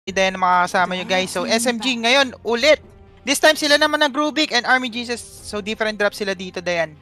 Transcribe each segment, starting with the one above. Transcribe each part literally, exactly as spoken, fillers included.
din makakasama nyo guys. So S M G ngayon ulit. This time sila naman ng Rubik and Army Jesus. So different drop sila dito, Dayan.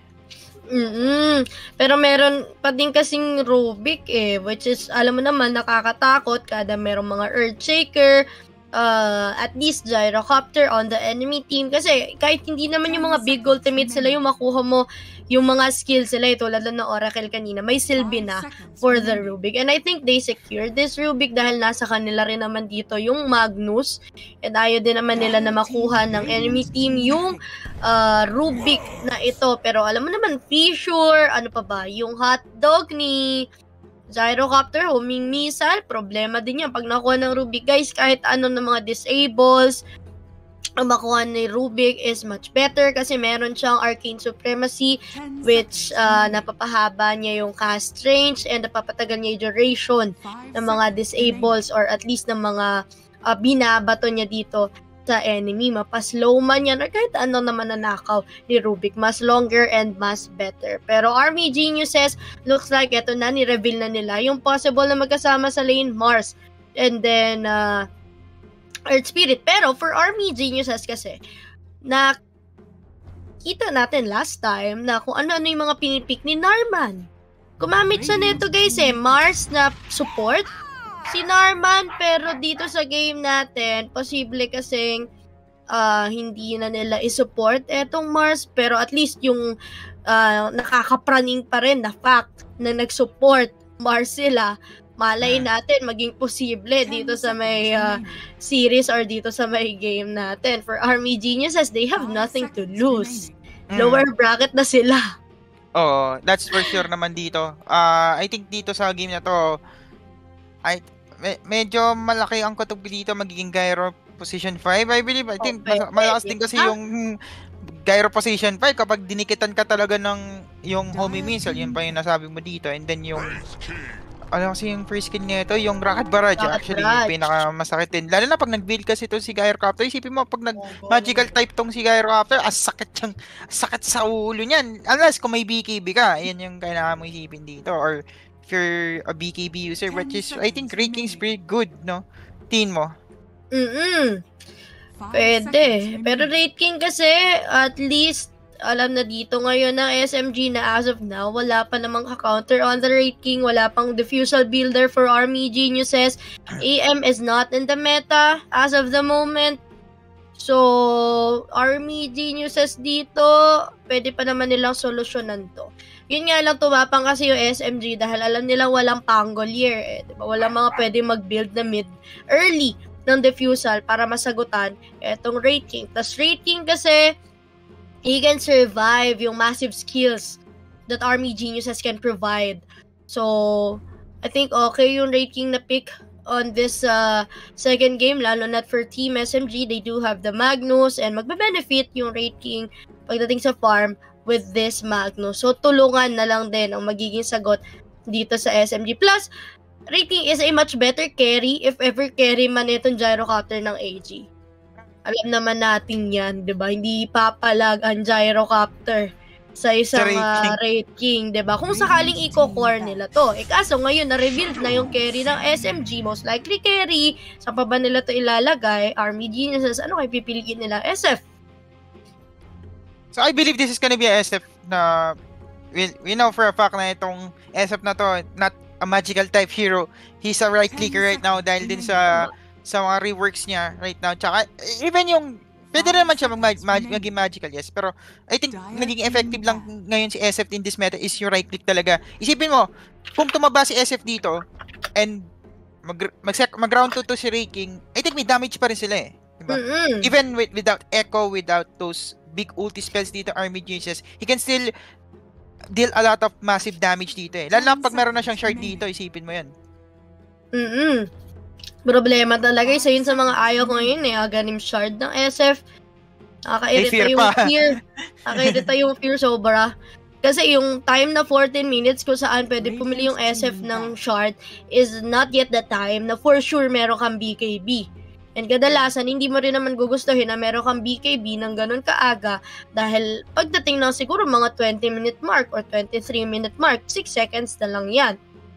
Mm-mm. Pero meron pa din kasing Rubik eh, which is alam mo naman nakakatakot kada merong mga Earthshaker, uh, at least Gyrocopter on the enemy team kasi kahit hindi naman yung mga big ultimate sila yung makuha mo yung mga skills sila, eh, tulad ng Oracle kanina, may silbi na for the Rubik. And I think they secured this Rubik dahil nasa kanila rin naman dito yung Magnus. And ayaw din naman nila na makuha ng enemy team yung uh, Rubik na ito. Pero alam mo naman, Fissure, ano pa ba, yung hotdog ni Gyrocopter, homing missile, problema din yan. Pag nakuha ng Rubik, guys, kahit ano ng mga disables, ang makuha ni Rubik is much better kasi meron siyang Arcane Supremacy which uh, napapahaba niya yung cast range and napapatagal niya yung duration ng mga disables or at least ng mga uh, binabato niya dito sa enemy. Mapaslow man yan or kahit ano naman nanakaw ni Rubik. Mas longer and mas better. Pero Army Geniuses, looks like eto na, ni-reveal na nila yung possible na magkasama sa lane Mars. And then, uh, Earth Spirit. Pero for Army Geniuses kasi, na kita natin last time na kung ano-ano yung mga pinipik ni Narman. Gumamit siya nito guys eh, Mars na support si Narman, pero dito sa game natin, posible kasing uh, hindi na nila i-support etong Mars, pero at least yung uh, nakakapraning pa rin na fact na nag-support Mars sila, malay natin maging posible dito sa may uh, series or dito sa may game natin. For Army Geniuses, they have nothing to lose. Lower bracket na sila. Oh, that's for sure naman dito. Uh, I think dito sa game na to, I, me- medyo malaki ang kutob dito magiging Gyro position five. I believe, I think okay, malakas din kasi ah. yung Gyro position five kapag dinikitan ka talaga ng yung homing missile, yun pa yung nasabi mo dito. And then yung ano kasi yung first skill nito, yung Rocket Barrage, rocket actually, yung pinakamasakit din. Lalo na pag nag-build kasi ito si Gyrocopter, isipin mo, pag nag-magical type tong si Gyrocopter, as sakit siyang, sakit sa ulo niyan. Unless kung may B K B ka, yan yung kailangan mo isipin dito. Or if you're a B K B user, which is, I think, ranking's pretty good, no? Teen mo. Mm-mm. Pwede. Pero Rate King kasi, at least, alam na dito ngayon ng S M G na as of now, wala pa namang ka-counter on the Rate King, wala pang diffusal builder for Army Geniuses. A M is not in the meta as of the moment. So, Army Geniuses dito, pwede pa naman nilang solusyonan to. Yun nga lang, tumapang kasi yung S M G dahil alam nilang walang pangolier. Eh, diba? Walang mga pwede mag-build na mid early ng diffusal para masagutan etong Rate King. Tas Rate King kasi, he can survive yung massive skills that Army Geniuses can provide. So, I think okay yung Rate King na pick on this uh, second game, lalo na for Team S M G. They do have the Magnus and magbe-benefit yung Rate King pagdating sa farm with this Magnus. So, tulungan na lang din ang magiging sagot dito sa S M G. Plus, Rate King is a much better carry if ever carry man itong Gyrocopter ng A G. Alam naman natin yan, di ba? Hindi papalag ang Gyrocopter sa isang uh, Rate King, di ba? Kung sakaling i-core nila to. Eh kaso ngayon, na-revealed na yung carry ng S M G, most likely carry. Saan pa ba nila to ilalagay? Army Geniuses, ano kayo pipiliin nila? S F. So I believe this is gonna be a S F na, we, we know for a fact na itong S F na to, not a magical type hero. He's a right clicker right now dahil din sa sa mga reworks niya right now. Tsaka, even yung, pwede naman siya mag- mag- maging magical, yes. Pero, I think, naging effective lang ngayon si S F in this meta is yung right click talaga. Isipin mo, kung tumaba si S F dito, and mag- mag- mag-round two to si Rate King, I think may damage pa rin sila eh. Diba? Mm-hmm. Even with, without Echo, without those big ulti spells dito, Army Geniuses, he can still deal a lot of massive damage dito eh. Lalo na pag meron na siyang shard dito, isipin mo yan. Mm-hmm. Problema talaga isa yun sa mga ayaw ko ngayon eh, aganim shard ng S F. Nakaka-irita yung pa. fear. Nakaka-irita yung fear sobra. Kasi yung time na fourteen minutes kung saan pwede pumili yung S F ng shard is not yet the time na for sure meron kang B K B. And kadalasan, hindi mo rin naman gugustuhin na meron kang B K B ng ganun kaaga dahil pagdating ng siguro mga twenty minute mark or twenty-three minute mark, six seconds na lang yan.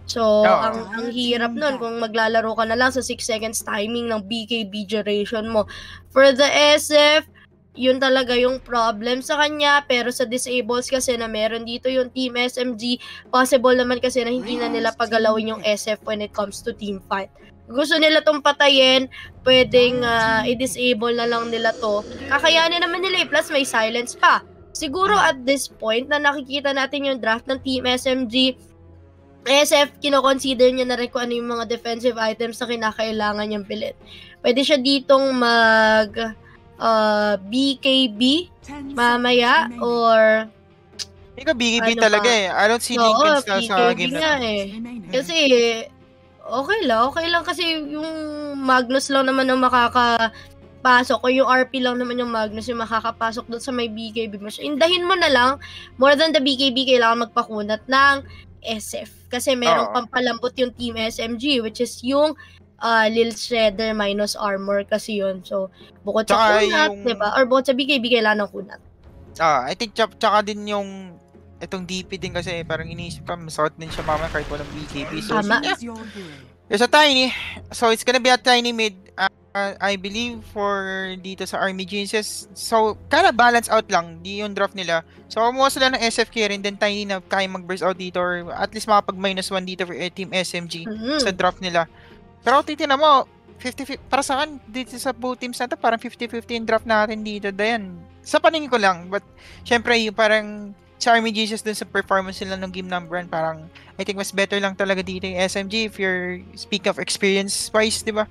So, Oo. ang, ang hirap nun kung maglalaro ka na lang sa six seconds timing ng B K B duration mo. For the S F, yun talaga yung problem sa kanya, pero sa disables kasi na meron dito yung Team S M G, possible naman kasi na hindi na nila pagalawin yung S F when it comes to team fight. Gusto nila tong patayin, pwedeng uh, i-disable na lang nila to. Kakayanin naman nila, plus may silence pa. Siguro at this point na nakikita natin yung draft ng Team S M G, S F, kino-consider niya na rin kung ano yung mga defensive items na kinakailangan niyang bilhin. Pwede siya ditong mag uh, B K B mamaya or Hindi ka B K B ano talaga ba? eh. I don't see Oo, Lincoln sa, B K B sa game nga na to. eh. Kasi okay lang, okay lang kasi yung Magnus lang naman ang makakapasok o yung R P lang naman yung Magnus yung makakapasok doon sa may B K B mo. So, indahin mo na lang, more than the B K B, kailangan magpakunat ng S F. Kasi merong Oo. pampalambot yung Team S M G, which is yung uh, Lil Shredder minus armor kasi yun. So, bukod sa Tsaka kunat, yung- diba? Or bukod sa B K B, kailangan ng kunat. Ah, I think tsaka, tsaka din yung itong D P din kasi parang iniisip ka, masakit din siya mamaya kahit walang B K B. So, Tama. there's a tiny. So, it's gonna be a tiny mid, uh, uh, I believe, for dito sa Army Geniuses. So, kinda balance out lang, di yung draft nila. So, kumuha sila ng S F K rin, then tiny na kaya mag-burst out dito or at least makapag minus one dito for uh, Team S M G Mhm. sa draft nila. Pero titignan mo, fifty fifty, para sa akin, dito sa both teams na to, parang fifty fifty yung draft natin dito. Dayan, sa paningin ko lang. But, syempre, yung parang sa Army Jesus dun sa performance nila ng game number one, parang, I think mas better lang talaga dito yung S M G if you're, speak of experience-wise, di ba?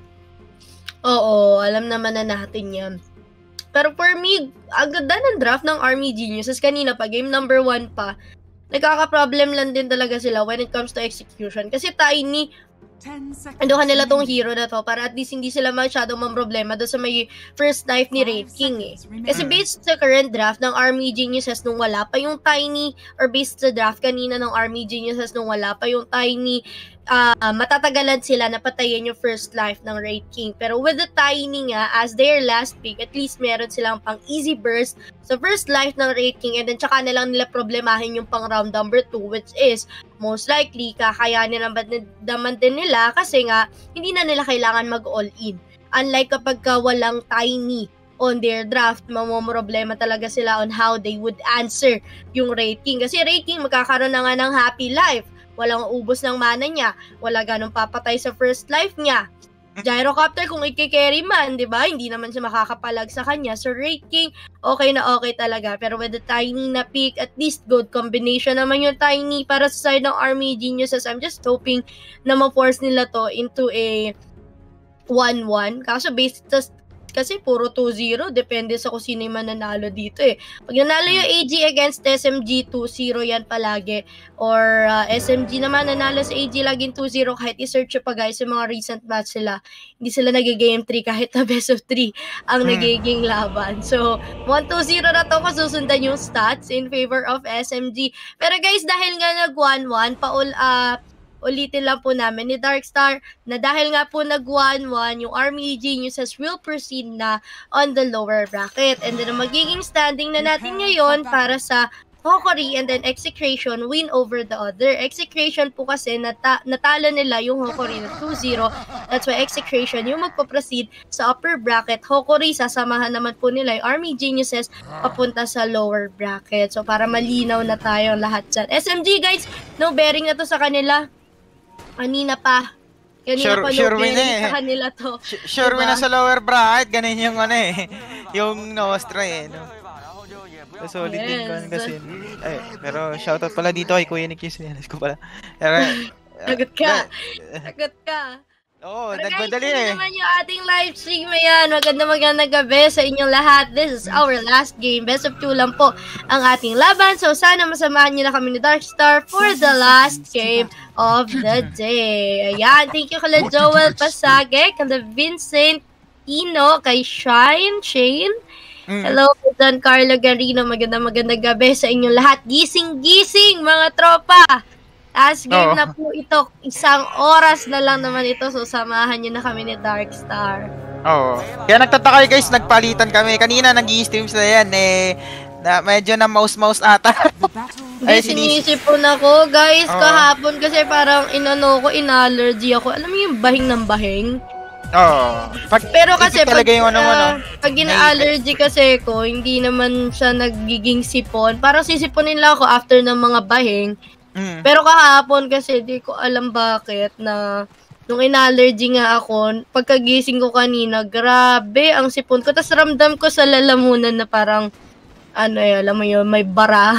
Oo, alam naman na natin yan. Pero for me, ang ganda ng draft ng Army Geniuses kanina pa, game number one pa, nagkaka-problem lang din talaga sila when it comes to execution. Kasi Tiny, ano kanila tong hero na to para at least hindi sila masyadong mamroblema doon sa may first knife ni Raid King eh. Kasi based sa current draft ng Army Geniuses nung wala pa yung Tiny, or based sa draft kanina ng Army Geniuses nung wala pa yung Tiny, uh, matatagalan sila na patayin yung first life ng Raid King. Pero with the Tiny nga, as their last pick, at least meron silang pang easy burst sa first life ng Raid King, and then tsaka na lang nila problemahin yung pang round number two, which is most likely kakayanin naman din nila kasi nga hindi na nila kailangan mag-all-in. Unlike kapag ka walang Tiny on their draft, mamomroblema talaga sila on how they would answer yung Raid King. Kasi Raid King magkakaroon na nga ng happy life. Walang ubos ng mana niya. Wala ganong papatay sa first life niya. Gyrocopter kung i-carry man, di ba? Hindi naman siya makakapalag sa kanya. So, Raid King, okay na okay talaga. Pero with the Tiny na pick, at least good combination naman yung Tiny para sa side ng Army Geniuses. I'm just hoping na ma-force nila to into a one one. Kaso based sa kasi puro two zero, depende sa kung sino yung mananalo dito eh. Pag nanalo yung A G against S M G, two zero yan palagi. Or uh, S M G naman nanalo sa A G laging two zero, kahit i-search pa guys yung mga recent match sila. Hindi sila nag-game three kahit na best of three ang nagiging laban. So, one two zero na to kung susundan yung stats in favor of S M G. Pero guys, dahil nga nag one one, paul, uh, ulitin lang po namin ni Darkstar na dahil nga po nag one one, yung Army Geniuses will proceed na on the lower bracket. And then, ang magiging standing na natin ngayon para sa Hokori and then Execration win over the other. Execration po kasi nata- natalo nila yung Hokori na two zero. That's why Execration yung magpo-proceed sa upper bracket. Hokori, sasamahan naman po nila yung Army Geniuses papunta sa lower bracket. So, para malinaw na tayong lahat dyan. S M G guys, no bearing na to sa kanila. Kanina pa. Kanina Sure, pa sure no win bearing eh. sa kanila to. Sure, sure Diba? win na sa lower bracket, ganun yung ano eh. Yung Nostra eh, no? So, solid din Yes. ko kasi. Ay, pero shoutout pala dito kay KuyaNic yung sinalis ko pala. Pero, Sagot ka. Sagot ka. Oo, Pero guys, nagmadali yun eh. naman yung ating live stream. Ayan, maganda magandang gabi sa inyong lahat. This is our last game. Best of two lang po ang ating laban. So, sana masamahan nyo na kami ni Darkstar for the last game of the day. Ayan, thank you kala Joel Pasage, kala Vincent Ino, kay Shine, Shane. Mm. Hello, Don Carlo Garino. Magandang magandang gabi sa inyong lahat. Gising-gising, mga tropa! Last game Oo. na po ito. Isang oras na lang naman ito. So, samahan nyo na kami ni Darkstar. Oo. Kaya nagtataka guys, nagpalitan kami. Kanina nag-i-stream sila yan eh. Na medyo na mouse-mouse ata. Hindi, sinisipon ako, guys. Oo. Kahapon kasi parang inano ko, in-allergy ako. Alam mo yung bahing ng bahing? Oo. Pag, Pero kasi pag, talaga yung ano, ah, ano, pag ina-allergy kasi ko, hindi naman siya nagiging sipon. Parang sisiponin lang ako after ng mga bahing. Mm. Pero kahapon kasi di ko alam bakit na nung ina-allergy nga ako, pagkagising ko kanina, grabe ang sipon ko. Tapos ramdam ko sa lalamunan na parang ano eh, alam mo yun, may bara.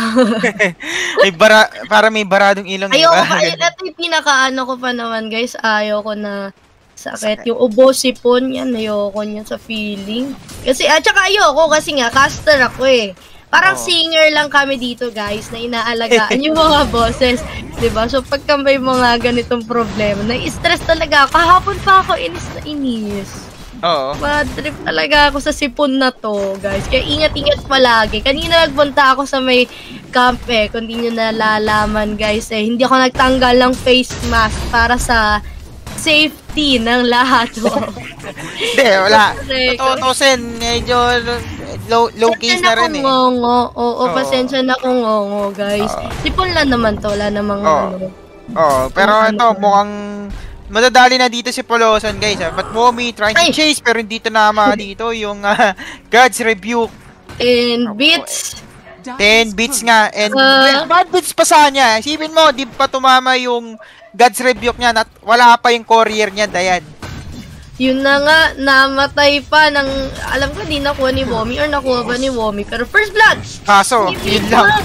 May bara, para may baradong ilong. Ayoko pa, ito yung pinaka-ano ko pa naman guys, ayoko na sakit. Yung ubo, sipon, yan, ayoko niyan sa feeling. Kasi, at saka ayoko kasi nga, caster ako eh. Parang oh. singer lang kami dito guys, na inaalagaan yung mga bosses. Diba? So, pagka may mga ganitong problema, na-stress talaga ako. Kahapon pa ako, inis na inis. Oo. Bad trip talaga ako sa sipon na to, guys. Kaya ingat-ingat palagi. Kanina nagpunta ako sa may camp eh. Kung di nyo nalalaman, guys, eh. Hindi ako nagtanggal ng face mask para sa safety ng lahat. Hindi, wala. Totoo, Sen. Medyo low, low case na rin eh. Ngongo. Oo, pasensya na kung ngongo, guys. Oo. Sipon lang naman to. Wala namang Oo. ano. Oo, pero ito, mukhang madadali na dito si Polosan, guys. Ha? But Momi trying to Ay. chase, pero dito na mga dito yung uh, God's Rebuke. And beats. ten beats nga. And Uh, bad beats pa sa niya. Isipin mo, di pa tumama yung God's Rebuke niya. At wala pa yung courier niya, Dayan. Yun na nga, namatay pa ng, alam ko di nakuha ni Womi or nakuha ba ni Womi. Pero first blood! Kaso, yun lang.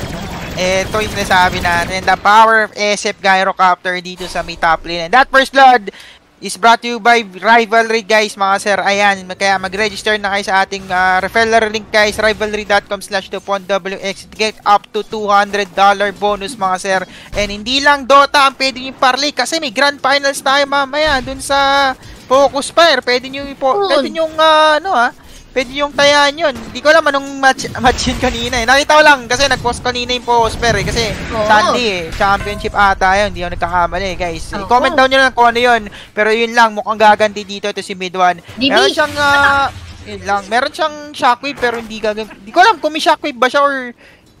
Ito yung nasabi natin, the power of S F Gyrocopter dito sa may top lane. And that first blood is brought to you by Rivalry, guys, mga sir. Ayan, kaya mag-register na kayo sa ating uh, referral link, guys, rivalry.com slash wx to get up to two hundred dollars bonus, mga sir. And hindi lang Dota ang pwede nyo parlay kasi may grand finals tayo mamaya dun sa Focus Fire. Pwede nyo, ipo, pwede nyo, uh, ano ha, pwede yung tayaan yun. Hindi ko alam anong match, match yun kanina eh. Nakita ko lang kasi nag-post kanina yung post pero eh. Kasi oh. Sunday eh. Championship ata yun. Hindi ako nagkakamali guys. Oh. Comment down nyo lang kung ano yun. Pero yun lang. Mukhang gaganti dito. Ito si Mid one. Meron siyang uh, yun lang. Meron siyang shockwave pero hindi gaganti. Hindi ko alam kung may shockwave ba siya or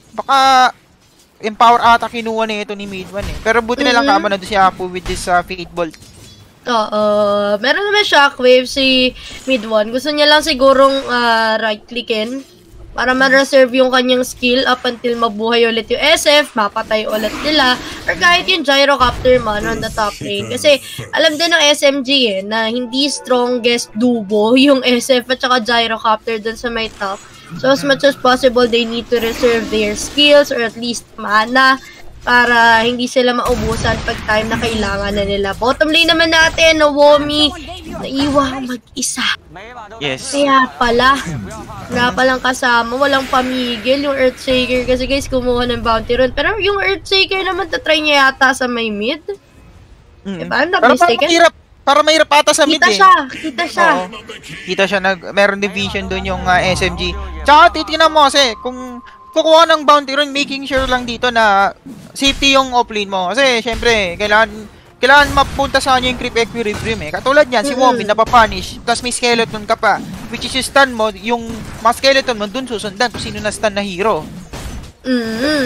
baka empower ata kinuha na ito ni Mid one eh. Pero buti na lang mm-hmm. kama na doon si Apu with this uh, Fate Bolt. Oo. Meron naman shockwave si mid one. Gusto niya lang sigurong uh, right-clickin para ma-reserve yung kanyang skill up until mabuhay ulit yung S F, mapatay ulit nila, or kahit yung gyrocopter man on the top lane. Kasi alam din ng S M G eh, na hindi strongest duo yung S F at saka gyrocopter dun sa may top. So as much as possible, they need to reserve their skills or at least mana para hindi sila maubusan pag time na kailangan na nila. Bottom lane naman natin, no Womi, naiwang mag-isa. Yes. Kaya pala, wala palang kasama, walang pamigil yung Earthshaker kasi guys, kumuha ng bounty run. Pero yung Earthshaker naman, tatry niya yata sa may mid. Mm-hmm. Diba? I'm not mistaken. Mahirap. Para mahirap ata sa mid kita eh. Siya, kita siya. Oo. Kita siya, nag, meron division doon yung uh, S M G. Tsaka titignan mo kasi, kung kukuha ng bounty run, making sure lang dito na safety yung offlane mo. Kasi, syempre, kailangan, kailangan mapunta sa kanya yung creep equilibrium eh. Katulad yan, si Womi, napapunish, tapos may skeleton ka pa. Which is yung stun mo, yung mas skeleton mo, dun susundan kung sino na stun na hero. Mm-hmm.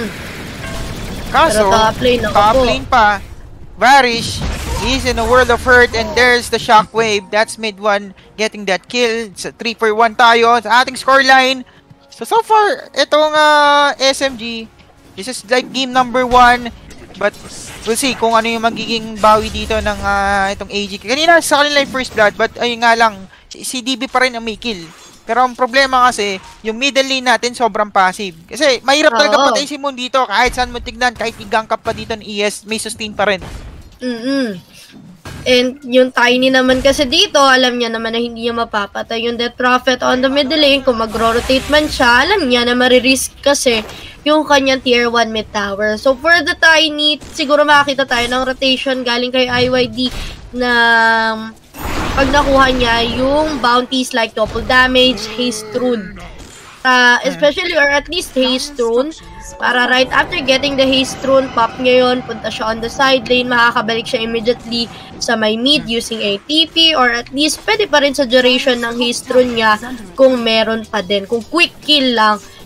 Kaso, pero top lane, top lane pa, Varish, he's in a world of hurt, and there's the shockwave. That's mid one getting that kill. Sa three for one tayo sa ating scoreline. So, so far, itong uh, S M G, this is like game number one. But, we'll see kung ano yung magiging bawi dito ng uh, itong A G. Kanina sa kanila yung first blood, but ayun nga lang, si, si D B pa rin ang may kill. Pero ang problema kasi, yung middle lane natin sobrang passive. Kasi, mahirap talaga oh. patay si Moon dito. Kahit saan mo tignan, kahit i-gank up pa dito ng E S, may sustain pa rin. Mm-hmm. And yung Tiny naman kasi dito, alam niya naman na hindi niya mapapatay yung Death Prophet on the middle lane. Kung mag-rotate man siya, alam niya na maririsk kasi yung kanyang tier one mid tower. So for the Tiny, siguro makakita tayo ng rotation galing kay I Y D na pag nakuha niya yung bounties like double damage, haste rune. Uh, especially or at least haste rune. Para right after getting the haste rune, pop niya yun, punta siya on the side lane, makakabalik siya immediately sa may mid using A T P or at least pwede pa rin sa duration ng haste rune niya kung meron pa din. Kung quick kill lang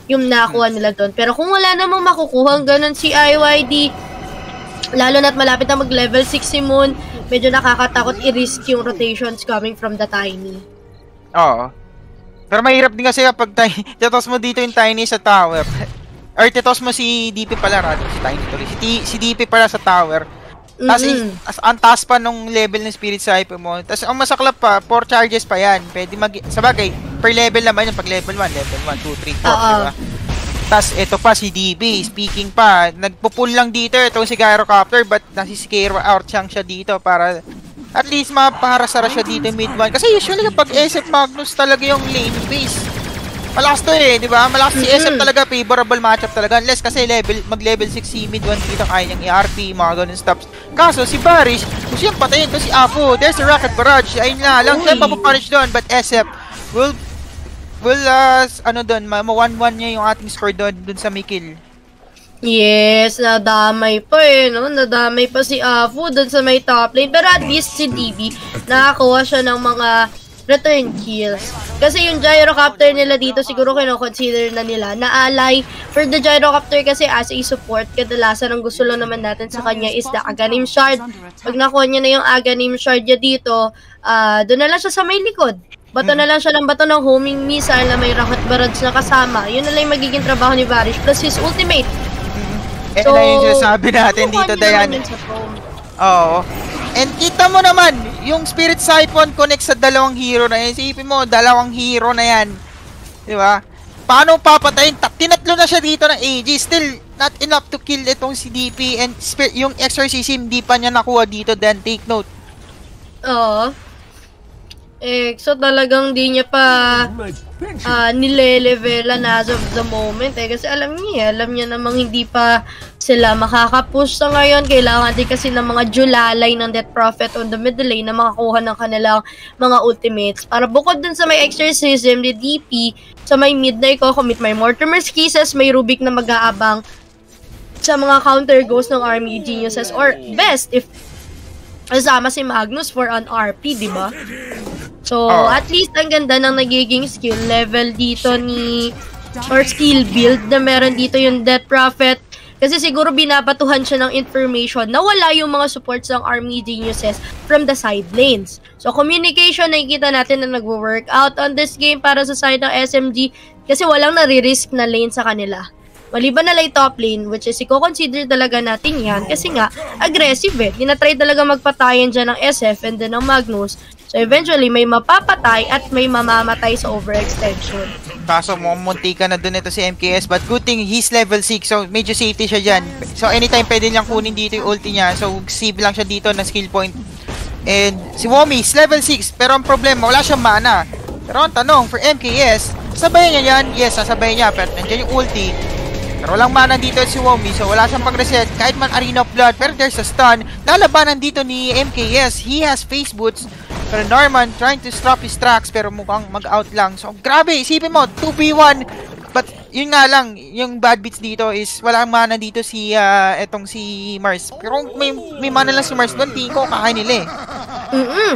yung nakuha nila doon. Pero kung wala namang makukuha ganun si I Y D, lalo na't malapit na mag-level six si Moon, medyo nakakatakot i-risk yung rotations coming from the Tiny. Oo. Pero mahirap din kasi kapag titos mo dito yung Tiny sa tower. Or titos mo si D P pala, rather, si Tiny tuloy. Si, si D P pala sa tower. Tapos, mm-hmm. ang taas pa nung level ng Spirit Siphon mo. Tapos, ang masaklap pa, four charges pa yan. Pwede mag... Sabagay, per level naman yung pag level one, level one, two, three, four, diba? Tapos, ito pa si D B, speaking pa, nagpupull lang dito itong si Gyrocopter, but nasi-scare out siyang siya dito para at least mapaharasara siya dito mid one. Kasi usually kapag S F Magnus talaga yung lane base, malakas to eh, di ba? Malakas si S F talaga, favorable matchup talaga. Unless kasi level, mag-level six si mid one dito, kaya niyang I R P, mga ganun stops. Kaso si Barish, kung siyang patayin to si Apo, there's a rocket barrage, ayun na, lang siya mapapunish doon, but S F will, will, uh, ano doon, ma one one niya yung ating score doon, doon sa Mikil. Yes, nadamay pa eh, no? Nadamay pa si Afu doon sa may top lane. Pero at least si D B, nakakuha siya ng mga return kills. Kasi yung Gyrocopter nila dito, siguro kino-consider na nila na ally. For the Gyrocopter kasi as a support, kadalasan ang gusto lang naman natin sa kanya is the Aghanim Shard. Pag nakuha niya na yung Aghanim Shard niya dito, uh, doon na lang siya sa may likod. Bato na lang siya ng bato ng homing missile na may rocket barrage na kasama. Yun na lang yung magiging trabaho ni Barish plus his ultimate. Eh, so, na yung sinasabi natin dito, Dayan. Oo. And kita mo naman, yung Spirit Siphon connect sa dalawang hero na yan. Isipin mo, dalawang hero na yan. Di ba? Paano papatayin? Tinatlo na siya dito ng A G. Still, not enough to kill itong si D P. And yung Exorcism, di pa niya nakuha dito. Then, take note. Oo. Eh, so talagang di niya pa uh, nile-levelan as of the moment eh. Kasi alam niya, alam niya namang hindi pa sila makakapush sa ngayon. Kailangan din kasi ng mga Julalay ng Death Prophet on the middle lane na makakuha ng kanilang mga ultimates. Para bukod dun sa may Exorcism, the D P, sa may mid na i-commit may Mortimer's Kisses, may Rubik na mag-aabang sa mga counter ghosts ng Army Geniuses. Or best, if kasama si Magnus for an R P, di ba? So, oh. At least ang ganda ng nagiging skill level dito ni, or skill build na meron dito yung Death Prophet. Kasi siguro binabatuhan siya ng information na wala yung mga supports ng Army Geniuses from the side lanes. So, communication, nakikita natin na nag-work out on this game para sa side ng S M G kasi walang nare-risk na lane sa kanila. Maliban na lay top lane, which is i-consider talaga natin yan kasi nga, aggressive eh. Tinatry talaga magpatayan dyan ng S F and then ng Magnus. So eventually, may mapapatay at may mamamatay sa overextension. Kaso munti ka na dun ito si M K S, but good thing he's level six, so medyo safety siya dyan. So anytime pwede niyang kunin dito yung ulti niya, so save lang siya dito na skill point. And si Womi is level six, pero ang problema, wala siyang mana. Pero ang tanong, for M K S, sabayan niya yan? Yes, sasabayan niya, pero nandiyan yung ulti. Pero walang mana dito si Womi, so wala siyang pag-reset. Kahit man Arena of Blood, pero there's a stun. Lalabanan dito ni M K S, he has face boots. Pero Norman trying to stop his tracks pero mukhang mag-out lang. So grabe, isipin mo, two v one. But yun nga lang, yung bad beats dito is walang mana dito si uh, etong si Mars. Pero may, may mana lang si Mars doon, tingin ko kakain nila eh. Mm-mm.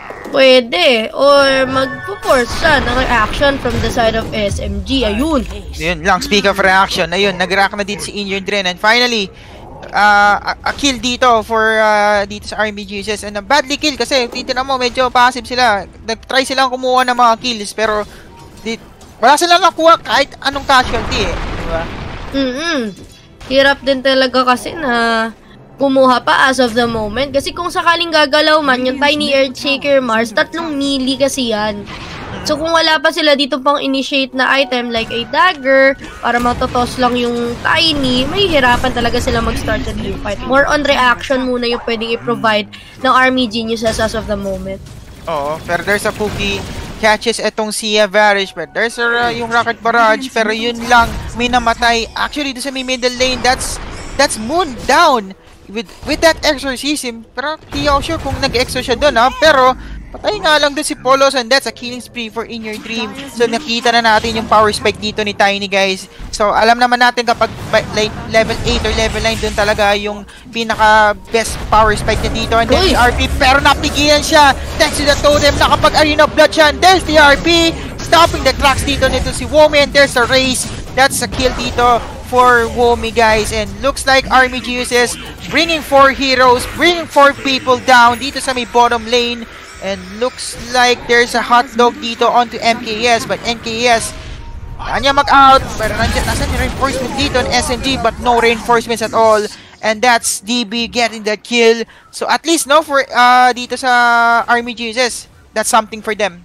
Pwede. Or mag-force siya ng reaction from the side of S M G. Ayun. Yun lang, speak of reaction. Ayun, nag-react na dito si Injured Ren. And finally, Uh, a, a kill dito for uh, dito sa Army Jesus and a badly kill kasi titignan mo medyo passive sila, nag-try silang kumuha ng mga kills pero di, wala silang nakuha kahit anong casualty eh, diba? Mm-mm. Hirap din talaga kasi na kumuha pa as of the moment kasi kung sakaling gagalaw man yung Tiny Earthshaker Mars, tatlong melee kasi yan. So kung wala pa sila dito pang initiate na item like a dagger para matotos lang yung Tiny, may hirapan talaga sila mag-start sa team fight. More on reaction muna yung pwedeng i-provide ng Army Geniuses as of the moment. Oo, pero there's a Pookie catches etong si uh, Varish, but there's uh, yung Rocket Barrage, pero yun lang, may namatay. Actually, doon sa may middle lane, that's that's Moon down with with that Exorcism. Pero hindi ako sure kung nag-exo siya doon ha, pero patay nga lang din si Polos and that's a killing spree for In Your Dream. So nakita na natin yung power spike dito ni Tiny guys. So alam naman natin kapag like level eight or level nine dun talaga yung pinaka best power spike niya dito. And then the R P pero napigilan siya thanks to the totem. Nakapag Arena of Blood siya and there's the R P stopping the tracks dito nito si Woman. And there's a race. that's a kill dito for Womi, guys. And looks like Army Geniuses bringing four heroes, bringing four people down dito sa may bottom lane. And looks like there's a hotdog dito onto M K S, but M K S kanya mag-out, pero nandiyan, nasan yung reinforcement dito ng S M G, but no reinforcements at all. And that's D B getting that kill. So at least, no, for uh, dito sa Army Geniuses, that's something for them.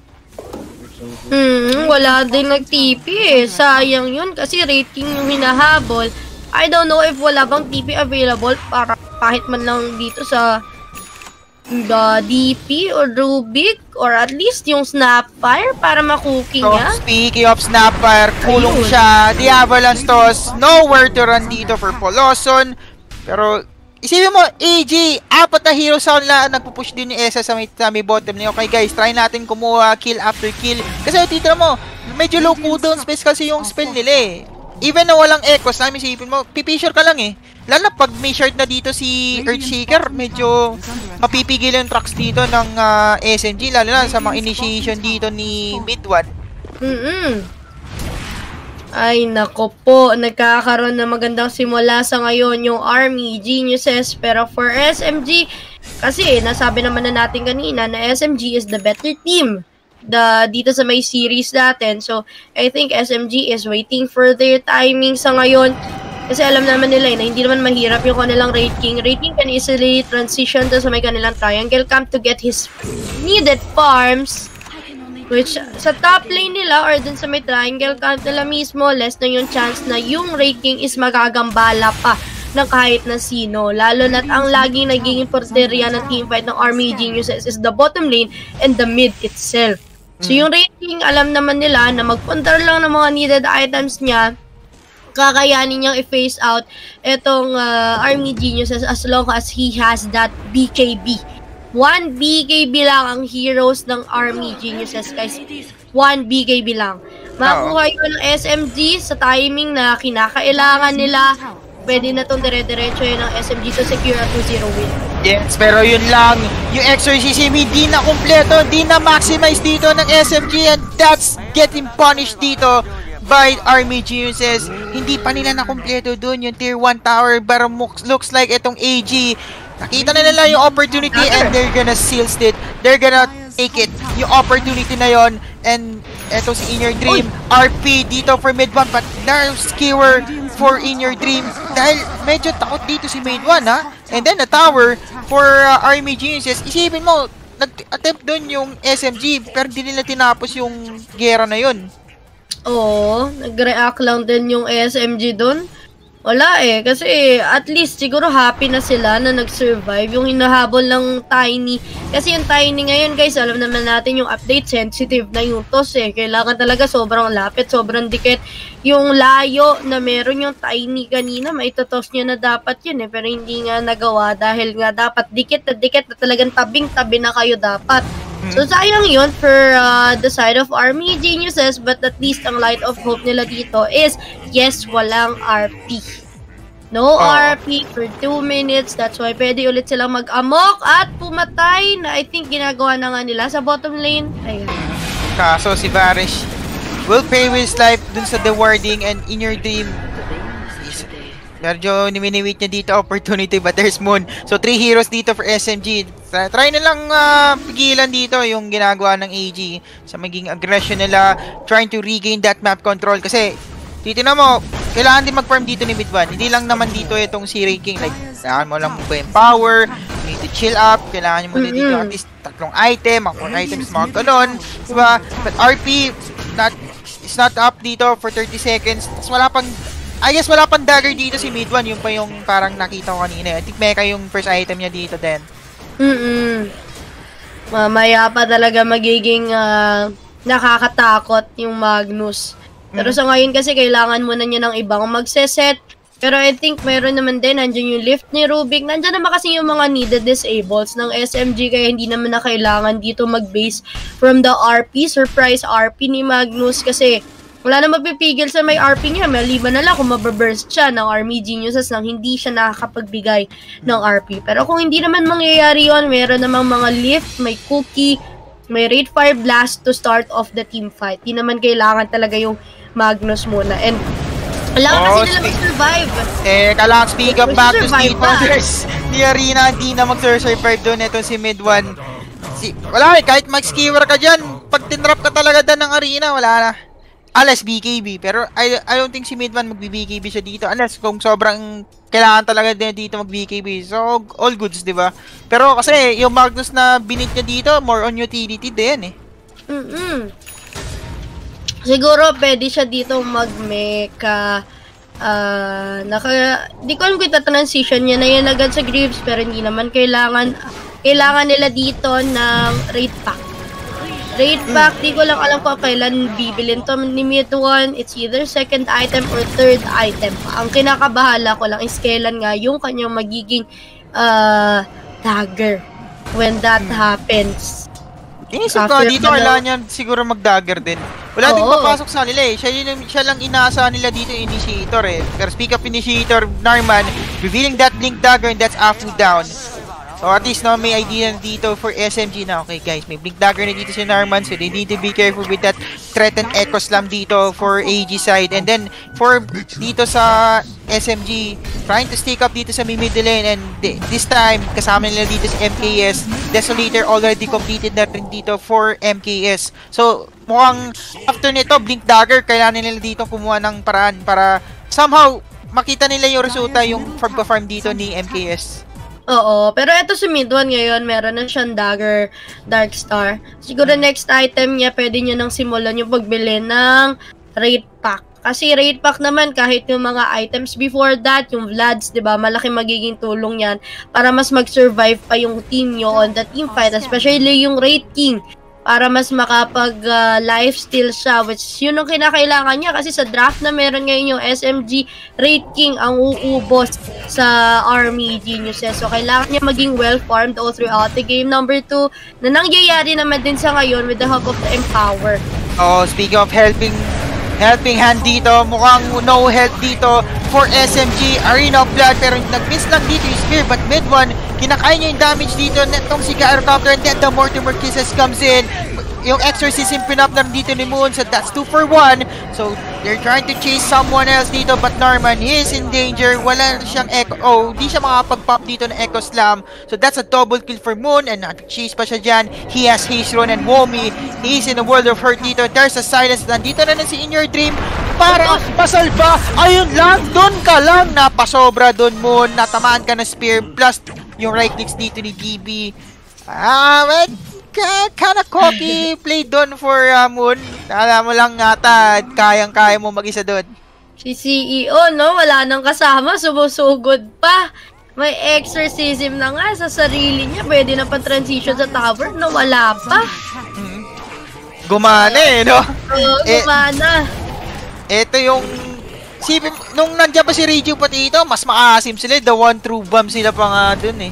Hmm, wala din nag-T P eh. Sayang yun kasi rating yung hinahabol. I don't know if wala bang T P available para kahit man lang dito sa the D P or Rubik or at least yung Snapfire para makuking So, niya. speaking of Snapfire, kulong Ayun. siya. The Avalanche toss, nowhere to run dito for Poloson. Pero, isipin mo, A G, apat na hero sound lang nagpupush din yung S S sa may, sa may bottom lane. Okay guys, try natin kumuha kill after kill. Kasi tito mo, medyo low cooldown space kasi yung spell nila eh. Even na walang echoes, namin isipin mo, pipisure ka lang eh. Lalo na pag may shard na dito si Earthshaker, medyo mapipigil yung tracks dito ng uh, S M G. Lalo na sa mga initiation dito ni mid one. Mm-mm. Ay, nako po. Nagkakaroon na magandang simula sa ngayon yung Army Geniuses. Pero for S M G, kasi nasabi naman na natin kanina na S M G is the better team the, dito sa may series natin. So, I think S M G is waiting for their timing sa ngayon. Kasi alam naman nila eh, na hindi naman mahirap yung kanilang rating. Rating can easily transition to sa may kanilang triangle camp to get his needed farms. Which, sa top lane nila or dun sa may triangle camp nila mismo, less na yung chance na yung rating is magagambala pa ng kahit na sino. Lalo na't ang laging naging porterya ng teamfight ng Army Geniuses is the bottom lane and the mid itself. So yung rating, alam naman nila na magpuntar lang ng mga needed items niya, kakayanin niyang i-face out itong uh, Army Geniuses as long as he has that B K B. One B K B lang ang heroes ng Army Geniuses, guys. One B K B lang. Makuha yun ng S M G sa timing na kinakailangan nila. Pwede na itong dire-diretso yun ng S M G to secure a two zero win. Yes, pero yun lang. Yung exorcism hindi na kompleto, hindi na maximize dito ng S M G, and that's getting punished dito by Army Geniuses. Hindi pa nila na kompleto dun yung tier one tower, pero looks like itong A G, nakita na nila yung opportunity and they're gonna seal it. They're gonna take it. Yung opportunity na yon. And eto si In Your Dream, R P dito for mid one, but now skewer for In Your Dream. Dahil medyo takot dito si mid one ha. And then a tower for uh, Army Geniuses. Isipin mo, nag-attempt doon yung S M G pero hindi nila tinapos yung gera na yon. Oo, nag-react lang din yung S M G doon. Wala eh, kasi at least siguro happy na sila na nag-survive yung hinahabol ng Tiny. Kasi yung Tiny ngayon guys, alam naman natin yung update, sensitive na yung toss eh. Kailangan talaga sobrang lapit, sobrang dikit. Yung layo na meron yung Tiny kanina, maitotoss niya na dapat yun eh. Pero hindi nga nagawa dahil nga dapat dikit na dikit na talagang tabing-tabi na kayo dapat. So, sayang yun for uh, the side of Army Geniuses, but at least ang light of hope nila dito is, yes, walang R P. No oh. R P for two minutes. That's why pwede ulit silang mag-amok at pumatay na I think ginagawa na nga nila sa bottom lane. Ayun. Kaso si Varish will pay with his life dun sa The Warding and In Your Dream. Medyo niminiwit niya dito opportunity, but there's Moon. So, three heroes dito for S M G. Try na lang uh, pigilan dito yung ginagawa ng A G sa maging aggression nila, trying to regain that map control. Kasi, titignan mo, kailangan din mag-farm dito ni mid one. Hindi lang naman dito itong si Ray King. Like, kailangan mo lang ba yung power, you need to chill up, kailangan mo din dito at least tatlong item, mga four items, mga ganon. Diba? But R P, not, it's not up dito for thirty seconds. Tapos wala pang I guess wala pang dagger dito si mid one, yung pa yung parang nakita ko kanina. I think mecha yung first item niya dito din. Mm-mm. Mamaya pa talaga magiging uh, nakakatakot yung Magnus. Pero mm. sa ngayon kasi kailangan mo na niya ng ibang magseset. Pero I think meron naman din, nandiyan yung lift ni Rubik. Nandiyan naman kasi yung mga needed disables ng S M G, kaya hindi naman na kailangan dito mag-base from the R P, surprise R P ni Magnus kasi wala na magpipigil sa may R P niya. Maliban na lang kung mababurst siya ng Army Geniuses nang hindi siya nakakapagbigay ng R P. Pero kung hindi naman mangyayari yun, meron namang mga lift, may cookie, may Raid Fire Blast to start off the team fight. Di naman kailangan talaga yung Magnus muna. And Kailangan Oh, kasi nila speak- mag-survive. Eh, kailangan speak up back to Survive pa. stakeholders. Ni Arena, hindi na mag-survive doon. Ito si mid one. Si, wala eh, kahit mag-skewer ka dyan, pag tinrap ka talaga doon ng Arena, wala na. Unless B K B, pero I, I don't think si mid one mag-B K B siya dito. Unless kung sobrang kailangan talaga din dito mag-B K B. So, all goods, di ba? Pero kasi, yung Magnus na binit niya dito, more on utility din eh. Mm-mm. Siguro pwede siya dito mag-mecha. Uh, naka, di ko alam kung ita-transition niya na yan agad sa Greaves, pero hindi naman kailangan. Kailangan nila dito ng raid pack. Raid pack, di ko lang alam kung kailan bibilin to ni mid one. It's either second item or third item. Ang kinakabahala ko lang is kailan nga yung kanyang magiging uh, dagger when that happens. Inisip ko, dito kailangan niya siguro mag-dagger din. Wala din papasok sa nila eh. Siya, yun, siya lang inaasahan nila dito initiator eh. Pero speak up initiator, Narman, revealing that blink dagger and that's Afu down. So at least no, may idea na dito for S M G na. Okay guys, may blink dagger na dito si Narman. So they need to be careful with that threatened echo slam dito for A G side. And then for dito sa S M G, trying to stick up dito sa middle lane. And this time, kasama nila dito sa M K S. Desolator already completed na rin dito for M K S. So mukhang after nito, blink dagger, kailangan nila dito kumuha ng paraan para somehow makita nila yung resulta yung farm dito ni M K S. Oo, pero eto si mid one ngayon, meron na siyang dagger, dark star. Siguro next item niya, pwede niya nang simulan yung pagbili ng raid pack. Kasi raid pack naman, kahit yung mga items before that, yung Vlads, di ba, malaki magiging tulong yan para mas mag-survive pa yung team nyo on the team fight, especially yung raid king. Para mas makapag uh, lifesteal siya, which yun ang kinakailangan niya kasi sa draft na meron ngayon yung S M G Raid King ang uubos sa Army Geniuses. So kailangan niya maging well-farmed all throughout the game. Number two, na nangyayari naman din sa ngayon with the help of the Empower. Oh, speaking of helping helping hand dito, mukhang no help dito for S M G, Arena of Blood, pero nag-miss lang dito yung spear, but mid one, kinakain niya yung damage dito, netong si Gyrocopter, and then the Mortimer Kisses comes in, yung exorcism pinap na dito ni Moon, so that's two for one, so they're trying to chase someone else dito, but Norman, he is in danger, wala siyang echo, oh, di siya makapag-pop dito ng Echo Slam, so that's a double kill for Moon, and nag-chase pa siya dyan, he has Haze Rune and Womi, he is in a world of hurt dito, there's a silence, nandito na na si In Your Dream, para pasalba, ayun lang, doon ka lang, napasobra doon Moon, natamaan ka na spear, plus yung right clicks dito ni D B, ah, well, kind of cocky play doon for uh, Moon. Alam mo lang ata, kayang-kaya mo mag-isa doon. Si C E O, no? Wala nang kasama, sumusugod pa. May exorcism na nga sa sarili niya. Pwede na pa-transition sa tower, no? Wala pa. Mm-hmm. Gumana eh, no? Oo, eh, gumana. Ito yung... Sipin, nung nandiyan pa si Reggie pati ito, mas maasim sila. The one true bomb sila pa nga dun eh.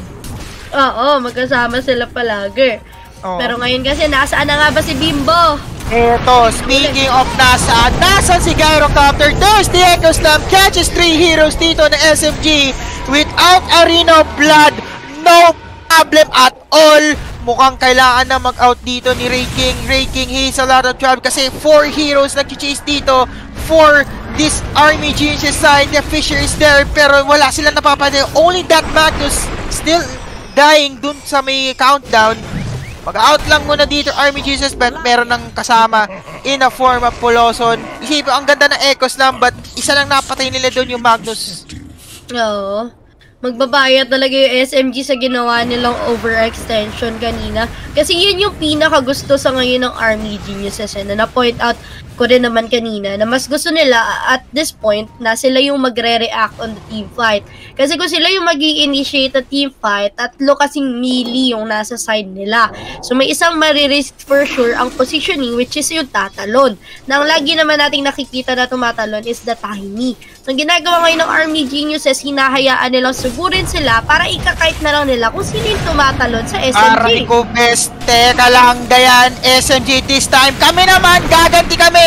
Oo, magkasama sila palagi. Oh. Pero ngayon kasi, nasaan na nga ba si Bimbo? Eto, speaking of nasaan, nasaan si Gyrocopter? There's the Echo Slam, catches three heroes dito na S M G without Arena of Blood. No problem at all. Mukhang kailangan na mag-out dito ni Ray King. Ray King, he's a lot of trouble kasi four heroes nag-chase dito for this Army Genius side. The Fisher is there pero wala sila napapansin. Only that Magnus still dying dun sa may countdown. Mag-out lang muna dito Army Jesus, but meron ng kasama in a form of Poloson. Isipin, ang ganda ng Echo Slam, but isa lang napatay nila doon yung Magnus. Oo. Magbabayad talaga yung S M G sa ginawa nilang overextension kanina. Kasi yun yung pinakagusto sa ngayon ng Army Geniuses. Eh, na na-point out ko rin naman kanina na mas gusto nila at this point na sila yung magre-react on the team fight. Kasi kung sila yung mag-i-initiate the team fight, tatlo kasing melee yung nasa side nila. So may isang maririsk for sure ang positioning, which is yung tatalon. Nang lagi naman nating nakikita na tumatalon is the Tiny. So ang ginagawa ngayon ng Army Geniuses, hinahayaan nilang sugurin sila para ikakite na lang nila kung sino yung tumatalon sa S M G. Aray ko, best. Teka lang, gayan, S M G this time. Kami naman, gaganti kami.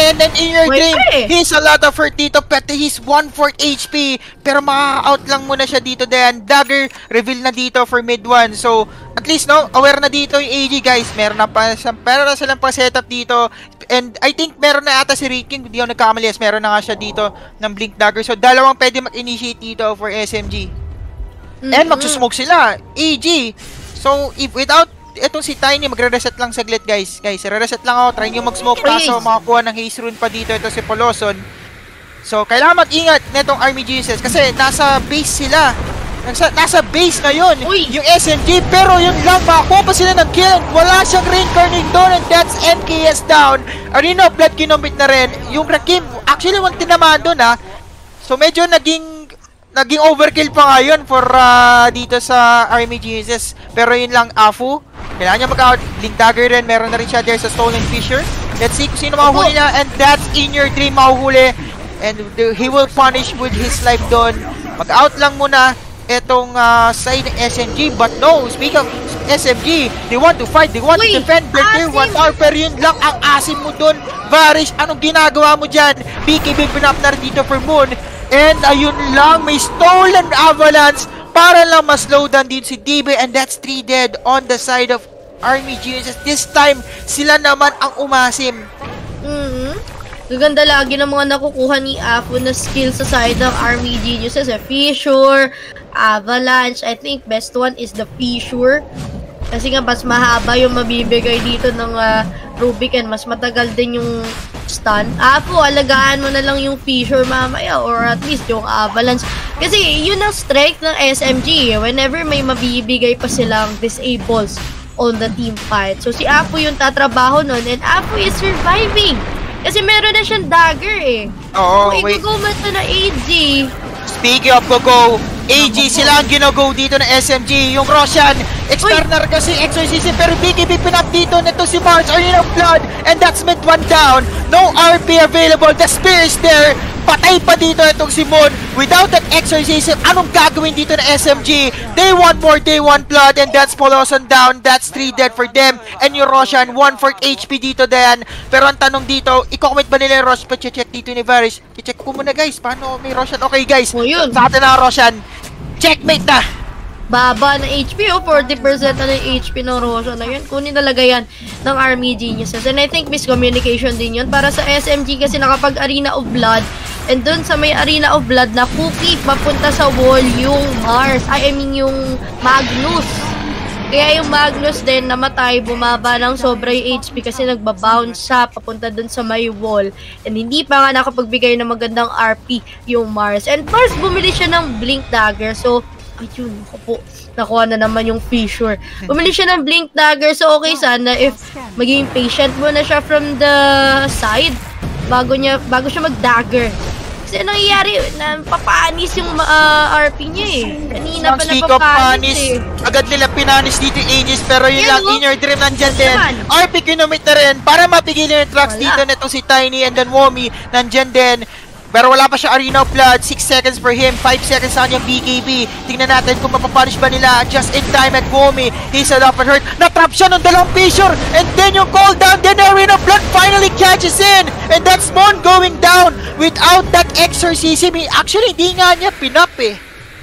and then in your Wait, dream, eh. he's a lot of hurt dito, but he's one fourth H P. Pero maka-out lang muna siya dito, then dagger reveal na dito for mid one. So, at least, no, aware na dito yung A G, guys. Meron na pa, meron na silang pa setup dito. And I think meron na ata si Raking, hindi ako nagkamali, yes, meron na nga siya dito ng blink dagger. So, dalawang pwede mag-initiate dito for S M G. Mm-hmm. And magsusmoke sila, A G. So, if without etong si Tiny, magre-reset lang saglit, guys. Guys, re-reset lang ako. Try nyo mag-smoke kaso makakuha ng haze rune pa dito. Ito si Poloson. So, kailangan mag-ingat netong Army Jesus kasi nasa base sila. Nasa, nasa base ngayon Uy. yung S M G. Pero yun lang, makakuha pa sila ng kill. Wala siyang reincarnate doon and that's M K S down. Arena of Blood kinomit na rin. Yung Rakim, actually, wag tinamaan doon, ha. So, medyo naging naging overkill pa ngayon for uh, dito sa Army Jesus. Pero yun lang, Afu. Kailangan niya mag-out. Blink dagger rin. Meron na rin siya there sa Stolen Fisher. Let's see kung sino mahuhuli na. And that's in your dream mahuhuli. And the, he will punish with his life doon. Mag-out lang muna itong uh, side ng S M G. But no, speak of S M G, they want to fight. They want Uy, to defend. They're one hour. Pero yun lang ang asim mo doon. Varish, anong ginagawa mo dyan? B K B pinap na rin dito for Moon. And ayun lang, may stolen avalanche para lang ma-slow down din si D B, and that's three dead on the side of Army Jesus. This time, sila naman ang umasim. Mm-hmm. Gaganda lagi ng mga nakukuha ni Afu na skill sa side ng Army Jesus. A Fissure, Avalanche. I think best one is the Fissure. Kasi nga mas mahaba yung mabibigay dito ng uh, Rubik and mas matagal din yung stun. Apo, alagaan mo na lang yung Fissure mamaya or at least yung Avalanche. Kasi yun ang strength ng S M G. Whenever may mabibigay pa silang disables on the team fight. So si Apo yung tatrabaho nun and Apo is surviving. Kasi meron na siyang dagger eh. Oo, so, wait. Igugo man to na A G. Speaking of go-go, A G sila ang gino-go dito ng S M G. Yung Roshan, external kasi exorcism. Pero B K B pinap dito nito si Mars. Arena of Blood. And that's mid one down. No R P available. The spear is there. Patay pa dito itong si Moon. Without that exorcism, anong gagawin dito ng S M G? They want more, they want blood. And that's Poloson down. That's three dead for them. And yung Roshan, one fourth H P dito din. Pero ang tanong dito, i-comment ba nila yung Rosh? Pa-check dito ni Varys. I-check ko muna, guys. Paano may Roshan? Okay, guys. O yun. Sa atin na Roshan. Checkmate na. Baba na H P, oh. forty percent na ng H P ng Roshan na yun. Kunin talaga yan ng Army Geniuses. And I think miscommunication din yun. Para sa S M G kasi nakapag Arena of Blood. And dun sa may Arena of Blood na cookie, papunta sa wall yung Mars. I, I mean yung Magnus. Kaya yung Magnus din namatay, bumaba ng sobra yung H P kasi nagbabounce siya papunta dun sa may wall. And hindi pa nga nakapagbigay ng magandang R P yung Mars. And Mars bumili siya ng Blink Dagger. So, ayun, ako po, nakuha na naman yung Fissure. Bumili siya ng Blink Dagger. So, okay, sana if maging patient muna siya from the side bago niya, bago siya mag-dagger. Kasi nangyayari, napapanis yung uh, R P niya eh. Kanina pa napapanis eh. Agad nila pinanis dito yung Aegis, pero yun lang, in your dream nandyan din. R P kinomit na rin para mapigilin yung tracks dito netong si Tiny and then Womi nandyan din. Pero wala pa siya Arena of Blood. six seconds for him. five seconds sa kanyang B K B. Tingnan natin kung mapapunish ba nila. Just in time at Womi. He's a lot hurt. Natrap siya ng dalawang Fissure. And then yung call down. Then Arena of Blood finally catches in. And that's Mon going down. Without that exorcism. Actually, hindi nga niya pinap eh.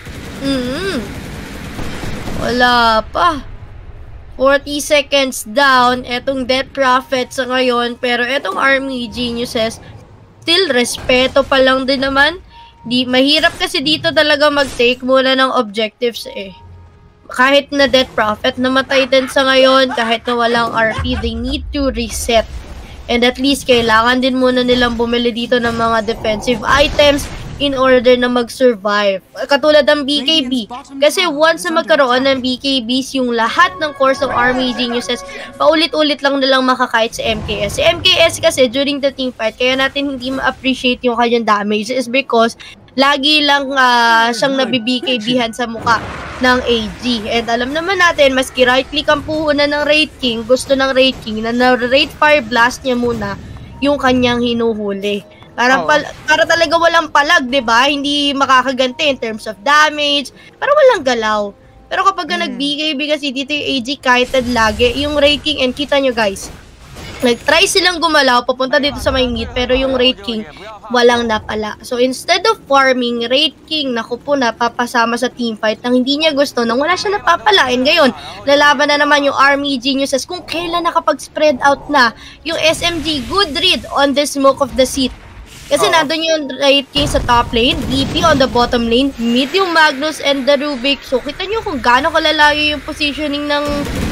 Mm-hmm. Wala pa. forty seconds down. Etong Death Prophet sa ngayon. Pero etong Army Geniuses, still, respeto pa lang din naman. Di, mahirap kasi dito talaga mag-take muna ng objectives eh. Kahit na Death Prophet namatay din sa ngayon, kahit na walang R P, they need to reset. And at least, kailangan din muna nilang bumili dito ng mga defensive items in order na mag-survive. Katulad ng B K B. Kasi once na magkaroon ng B K Bs, yung lahat ng course of Army Geniuses, paulit-ulit lang nilang makakait sa M K S. Si M K S kasi, during the team fight, kaya natin hindi ma-appreciate yung kanyang damage is because lagi lang uh, siyang nabi-B K B-han sa muka ng A G. And alam naman natin, maski right-click ang puhunan ng Raid King, gusto ng Raid King na na-Raid Fire Blast niya muna yung kanyang hinuhuli. Parang oh. pal para talaga walang palag, 'di ba? Hindi makakaganti in terms of damage, para walang galaw. Pero kapag mm. nag-B K B kasi dito yung A G kited lagi, yung rating and kita nyo guys. Nag-try silang gumalaw papunta dito sa may mid, pero yung Wraith King walang napala. So instead of farming, Wraith King naku po napapasama sa teamfight nang hindi niya gusto nang wala siya napapalain. Ngayon, lalaban na naman yung Army Geniuses kung kailan nakapag-spread out na yung S M G. Good read on the smoke of the seat. Kasi oh. nandun yung Wraith King sa top lane, D P on the bottom lane, mid yung Magnus and the Rubik. So kita nyo kung gaano kalalayo yung positioning ng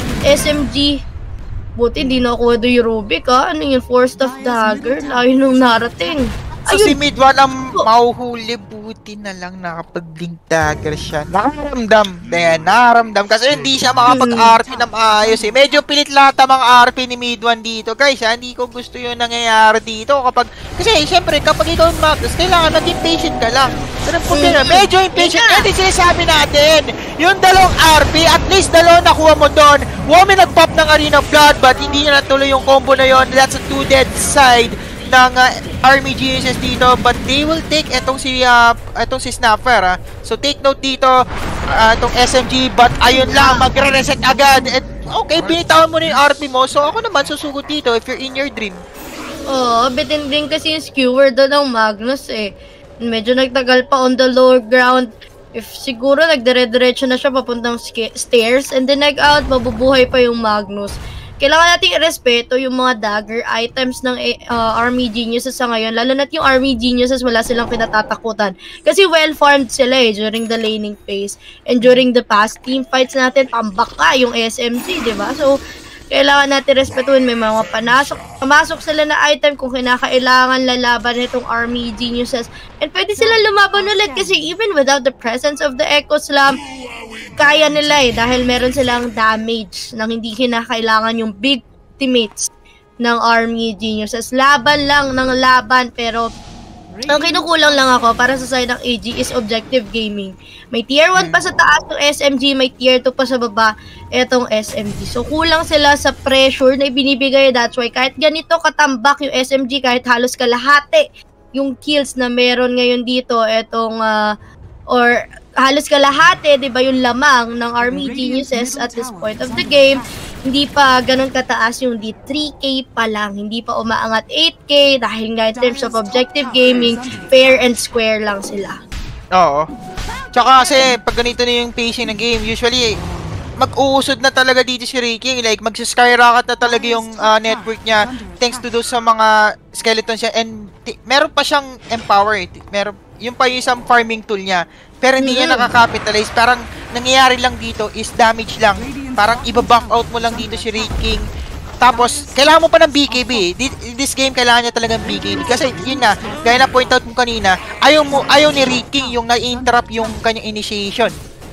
S M G. Buti hindi nakuha doon yung Rubik, ha? Ano yung four staff dagger? Layo nung narating. So ayun. Si mid one ang mauhuli, buti na lang nakapag-blink dagger siya. Nakaramdam. Ayan, nakaramdam. Kasi hindi siya makapag-R P na maayos eh. Medyo pilit lata mga R P ni mid one dito. Guys, ha? Hindi ko gusto yung nangyayari dito. Kapag, kasi syempre, kapag ikaw yung Magnus, kailangan maging patient ka lang. Pero po mm-hmm. medyo impatient. Yan din sinasabi natin. Yung dalawang R P, at least dalawang nakuha mo doon. Woman nag-pop ng Arena Blood, but hindi niya natuloy yung combo na yon. That's a two dead side ng uh, Army Geniuses dito, but they will take etong si uh, etong si Snapper, ha? So take note dito, uh, itong S M G, but ayun lang, magre-reset agad. At okay, binitawan mo na yung R P mo, so ako naman susugot dito if you're in your dream. Oo, oh, bitin din kasi yung skewer doon ng Magnus eh. Medyo nagtagal pa on the lower ground. If siguro nagdire-diretso na siya papuntang stairs and then nag-out, mabubuhay pa yung Magnus. Kailangan nating irespeto yung mga dagger items ng uh, Army Geniuses sa ngayon. Lalo na't yung Army Geniuses wala silang pinatatakutan. Kasi well-farmed sila eh during the laning phase. And during the past team fights natin, tambak ka yung S M G, diba? So, kailangan natin respetuhin. May mga panasok. Pamasok sila na item kung kinakailangan lalaban nitong Army Geniuses. And pwede sila lumaban ulit kasi even without the presence of the Echo Slam, kaya nila eh dahil meron silang damage nang hindi kinakailangan yung big teammates ng Army Geniuses. Laban lang ng laban, pero ang kinukulang lang ako para sa side ng A G is objective gaming. May tier one pa sa taas ng S M G, may tier two pa sa baba etong S M G. So kulang sila sa pressure na ibinibigay. That's why kahit ganito katambak yung S M G, kahit halos kalahati yung kills na meron ngayon dito, etong uh, or halos kalahati, 'di ba, yung lamang ng Army Geniuses at this point of the game, hindi pa ganun kataas yung di three K pa lang, hindi pa umaangat eight K dahil nga in terms of objective gaming, fair and square lang sila. Oo. Tsaka kasi pag ganito na yung pacing ng game, usually mag-uusod na talaga dito si Ricky, like mag-skyrocket na talaga yung uh, network niya thanks to those sa mga skeletons siya, and meron pa siyang empower, meron yung pa yung isang farming tool niya. Pero hindi niya nakakapitalize. Parang nangyayari lang dito is damage lang. Parang iba-buff out mo lang dito si Wraith King. Tapos, kailangan mo pa ng B K B. In this game, kailangan niya talagang B K B. Kasi yun na, gaya na point out mo kanina, ayaw, mo, ayaw ni Wraith King yung na-interrupt yung kanyang initiation.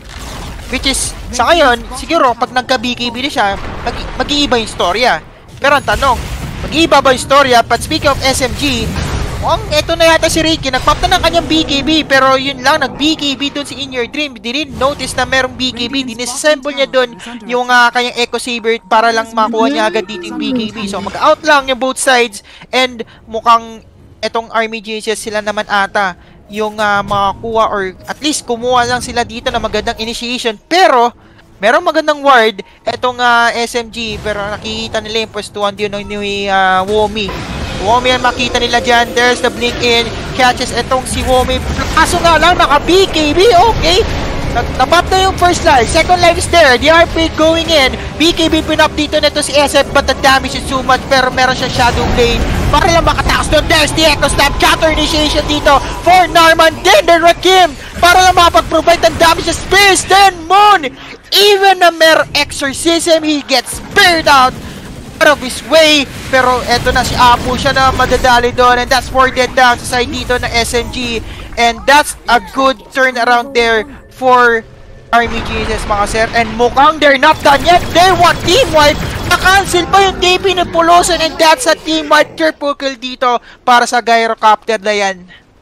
Which is, sa ngayon, siguro, pag nagka-B K B na siya, mag-iiba yung storya. Pero ang tanong, mag-iiba ba yung storya? But speaking of S M G, mukhang eto na yata si Ricky, nagpop na ng kanyang B K B, pero yun lang, nag-B K B dun si In Your Dream. Di rin notice na merong B K B, dinisassemble niya dun yung uh, kanyang Echo Saber para lang makuha niya agad dito yung B K B. So mag-out lang yung both sides, and mukhang etong Army Geniuses sila naman ata yung uh, makakuha, or at least kumuha lang sila dito na magandang initiation. Pero merong magandang ward etong uh, S M G, pero nakikita nila yung pwestuhan din ni uh, Womi. Womi ang makita nila dyan. There's the blink in. Catches etong si Womi. Kaso nga lang, naka-B K B. Okay. Napap na yung first life. Second life is there. The R P going in. B K B pinap dito nito si S F, but the damage is too much. Pero meron siya Shadow Blade para lang makatakas doon. There's the Echo Stab. Counter initiation dito for Narman. Then the Rakim para lang makapag-provide ng damage sa Spears. Then Moon. Even na mer exorcism, he gets spared out out of his way. Pero eto na si Apu, siya na madadali doon, and that's four dead down sa side dito na S M G, and that's a good turnaround there for Army Geniuses, mga sir. And mukhang they're not done yet. They want team wipe. Na-cancel pa yung T P ng Polosan, and that's a team wipe. Triple kill dito para sa Gyrocopter na yan.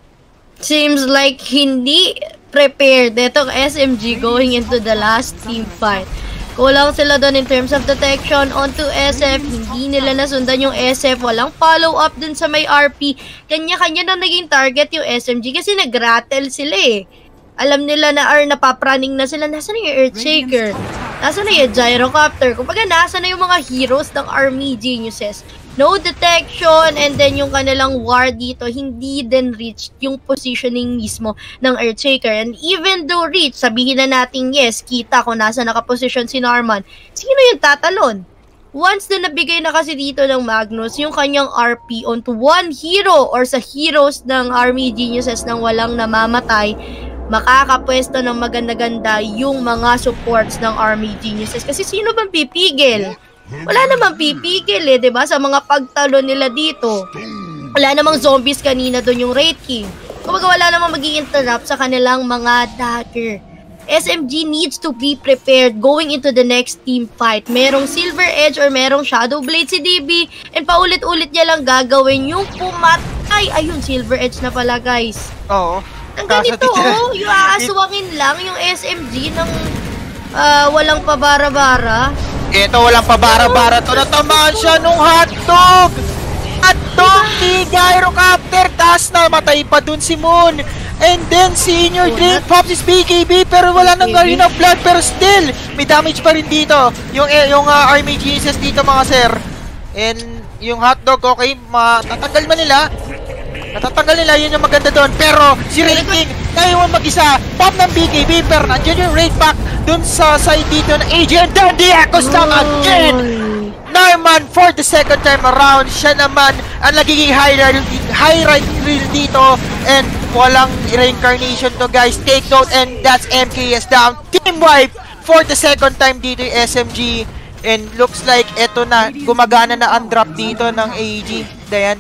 Seems like hindi prepared itong S M G going into the last team fight. Kulang sila doon in terms of detection onto S F. Hindi nila nasundan yung S F. Walang follow-up dun sa may R P. Kanya-kanya na naging target yung S M G kasi nag-rattle sila eh. Alam nila na or napapraning na sila. Nasaan na yung Earthshaker? Nasaan na yung Gyrocopter? Kumbaga, nasaan na yung mga heroes ng Army Geniuses? no detection, and then yung kanilang ward dito, hindi din reached yung positioning mismo ng Earthshaker. And even though reach, sabihin na natin yes, kita kung nasa nakaposition si Norman, sino yung tatalon? Once na nabigay na kasi dito ng Magnus, yung kanyang R P onto one hero or sa heroes ng Army Geniuses nang walang namamatay, makakapwesto ng maganda-ganda yung mga supports ng Army Geniuses. Kasi sino bang pipigil? Wala namang pipigil eh, diba? Sa mga pagtalo nila dito. Wala namang zombies kanina doon yung Raid King. Kumbaga wala namang mag-i-interrupt sa kanilang mga dagger. S M G needs to be prepared going into the next team fight. Merong Silver Edge or merong Shadow Blade si D B, and paulit-ulit niya lang gagawin yung pumatay. Ayun, Silver Edge na pala, guys. Oo. Ang ganito, oh, yung aaswangin lang yung S M G ng uh, walang pabara-bara. Ito, walang pabara-bara to. Natamaan siya nung hotdog! Hotdog! Di gyrocopter! Tas na, matay pa dun si Moon! And then, senior oh, drink pops is B K B, pero wala nang rin of blood, pero still, may damage pa rin dito. Yung, yung uh, Army Jesus dito, mga sir. And yung hotdog, okay, matatanggal man nila. Natatanggal nila, yun yung maganda doon. Pero si Rating, ngayon mag-isa, pop ng B K B, pero nandiyan yung raid pack dun sa side dito ng A J. And then the echoes lang again! Norman for the second time around, siya naman ang nagiging high ride high ride reel dito, and walang reincarnation to, guys. Take note, and that's M K S down. Team wipe for the second time dito yung S M G, and looks like eto na, gumagana na ang drop dito ng A E G. Dayan.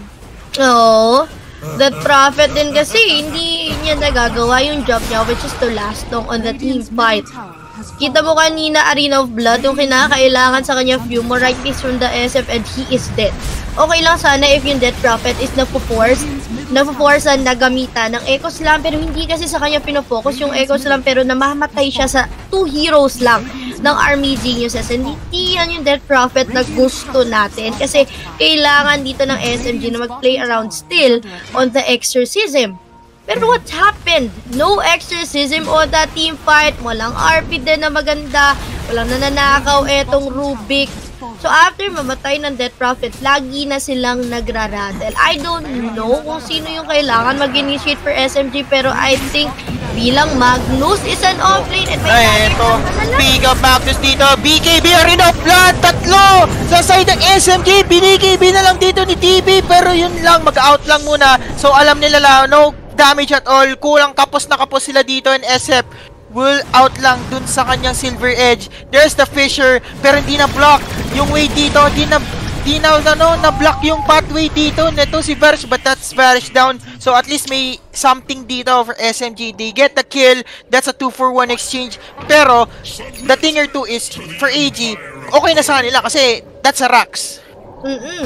Oo. That Prophet din kasi hindi niya nagagawa yung job niya, which is to last long on the team fight. Kita mo kanina, Arena of Blood, yung kinakailangan sa kanya Fumo, right piece from the S F, and he is dead. Okay lang sana if yung Death Prophet is napo-force, napo-force na gamitan ng Echo Slam, pero hindi kasi sa kanya pinofocus yung Echo Slam, pero namamatay siya sa two heroes lang ng Army Geniuses. And hindi yan yung Death Prophet na gusto natin, kasi kailangan dito ng S M G na mag-play around still on the Exorcism. Pero what happened? No exorcism on that team fight. Walang R P din na maganda. Walang nananakaw etong Rubik. So after mamatay ng Death Prophet, lagi na silang nagraradel. I don't know kung sino yung kailangan mag-initiate for S M G, pero I think bilang Magnus is an offlane. And may ay, ito. Big up Magnus dito. B K B, Arena of Blood. Tatlo sa side ng S M G. B K B na lang dito ni T B. Pero yun lang, mag-out lang muna. So alam nila lang, no damage at all. Kulang, kapos na kapos sila dito, and S F will out lang dun sa kanyang Silver Edge. There's the Fisher, pero hindi na block yung way dito. Di na, di na, ano, na block yung pathway dito. Neto si Varish, but that's Varish down. So at least may something dito for S M G. They get the kill. That's a two for one exchange. Pero the thing or two is, for A G, okay na sa nila kasi that's a Rax. Mm-mm.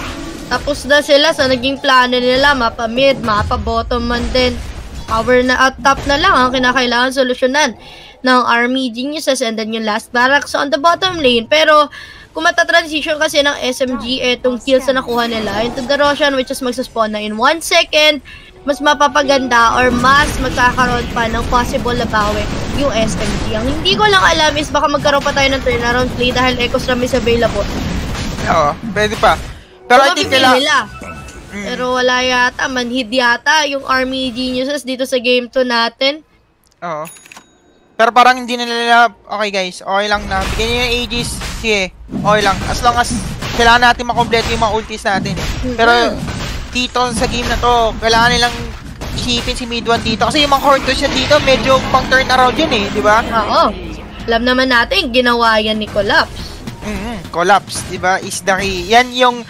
Tapos na sila sa naging plano nila, mapa mid, mapa bottom man din. Power na at top na lang ang kinakailangan solusyonan ng Army Geniuses, and then yung last barracks on the bottom lane. Pero kung matatransition kasi ng S M G etong kills na nakuha nila into the Roshan, which is magsaspawn na in one second, mas mapapaganda or mas magkakaroon pa ng possible na bawi yung S M G. Ang hindi ko lang alam is baka magkaroon pa tayo ng turnaround play dahil Echo Slam is available. Oo, pwede pa. Pero I think nila, mm. pero wala yata, manhid yata yung Army Geniuses dito sa game two natin. Oo. Pero parang hindi na nila, okay guys, okay lang na. Bigyan nyo yung Aegis, sige, okay lang. As long as kailangan natin makompleto yung mga ultis natin. Mm-hmm. Pero dito sa game na to, kailangan nilang isipin si mid one dito. Kasi yung mga Hortus yan dito, medyo pang turn around yun eh, di ba? Oo. Alam naman natin, ginawa yan ni Collapse. Mm-hmm. Collapse, di ba? Is the key. Yan yung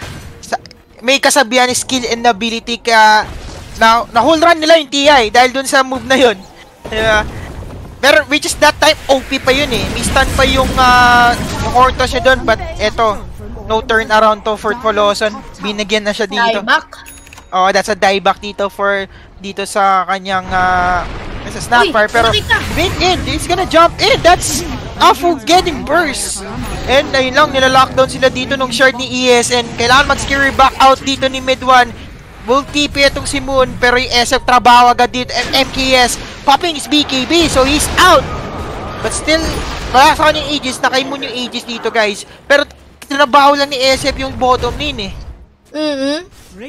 may kasabihan, skill and ability, ka na, na whole run nila yung T I dahil dun sa move na yun, diba? Pero which is that time O P pa yun eh, may stun pa yung uh, Hortos siya dun, but eto no turn around to for Coloson, binigyan na siya dito. Dieback? Oh, that's a dieback dito for dito sa kanyang uh, sa Snapfire. Pero wait in, it's gonna jump in, that's Afu getting burst. And ayun lang, nilalockdown sila dito nung shard ni E S, and kailangan mag-scary back out dito ni mid one. Will T P itong si Moon, pero yung S F trabaho agad dito, and M K S popping is B K B, so he's out. But still, wala sa kanyang Aegis, nakay Moon yung Aegis dito guys. Pero trabaho lang ni S F yung bottom lane eh. Mm-mm.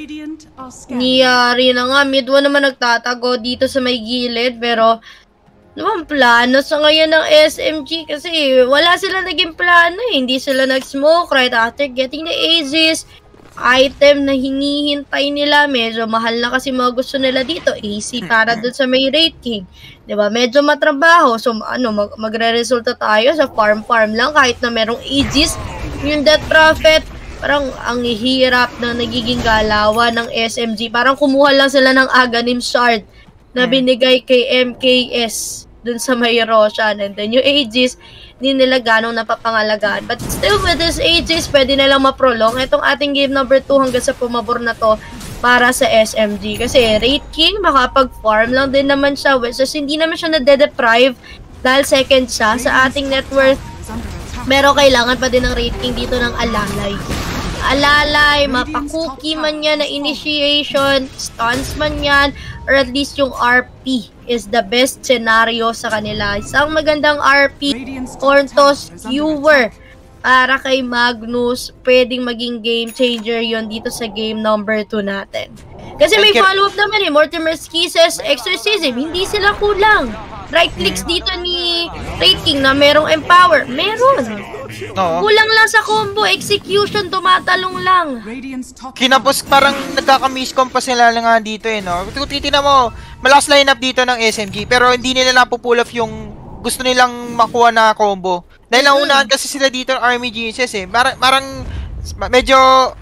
Niyari na nga. Mid one naman nagtatago dito sa may gilid. Pero, naman plano sa ngayon ng S M G. Kasi wala sila naging plano eh. Hindi sila nag-smoke right after getting the Aegis. Item na hinihintay nila. Medyo mahal na kasi mga gusto nila dito. A C para dun sa may Wraith King. Diba? Medyo matrabaho. So, ano, mag magre-resulta tayo sa farm-farm lang. Kahit na merong Aegis. Yung Death Prophet. Parang ang hirap na nagiging galawan ng S M G. Parang kumuha lang sila ng Aghanim Shard na binigay kay M K S dun sa may Roshan. And then yung Aegis, hindi nila ganong napapangalagaan. But still with this Aegis, pwede nilang ma-prolong itong ating game number two hanggang sa pumabor na to para sa S M G. Kasi Wraith King, makapag-farm lang din naman siya. Which is hindi naman siya na-deprive dahil second siya sa ating net worth. Pero kailangan pa din ng Wraith King dito ng alalay. Alalay, mapakuki man yan na initiation, stuns man yan, or at least yung R P is the best scenario sa kanila. Isang magandang R P, Cortos, Viewer, para kay Magnus, pwedeng maging game changer yon dito sa game number two natin. Kasi may follow-up naman eh, Mortimer's Kisses, Exorcism, hindi sila kulang. Right clicks dito ni Wraith King na merong empower. Meron. Oo. Kulang lang sa combo. Execution, tumatalong lang. Kinapos parang nagkaka-miscom pa sila nga dito eh, no? Kung titignan mo, malakas lineup dito ng S M G, pero hindi nila napupull off yung gusto nilang makuha na combo. Dahil naunahan kasi sila dito ng Army Geniuses eh. Parang, parang medyo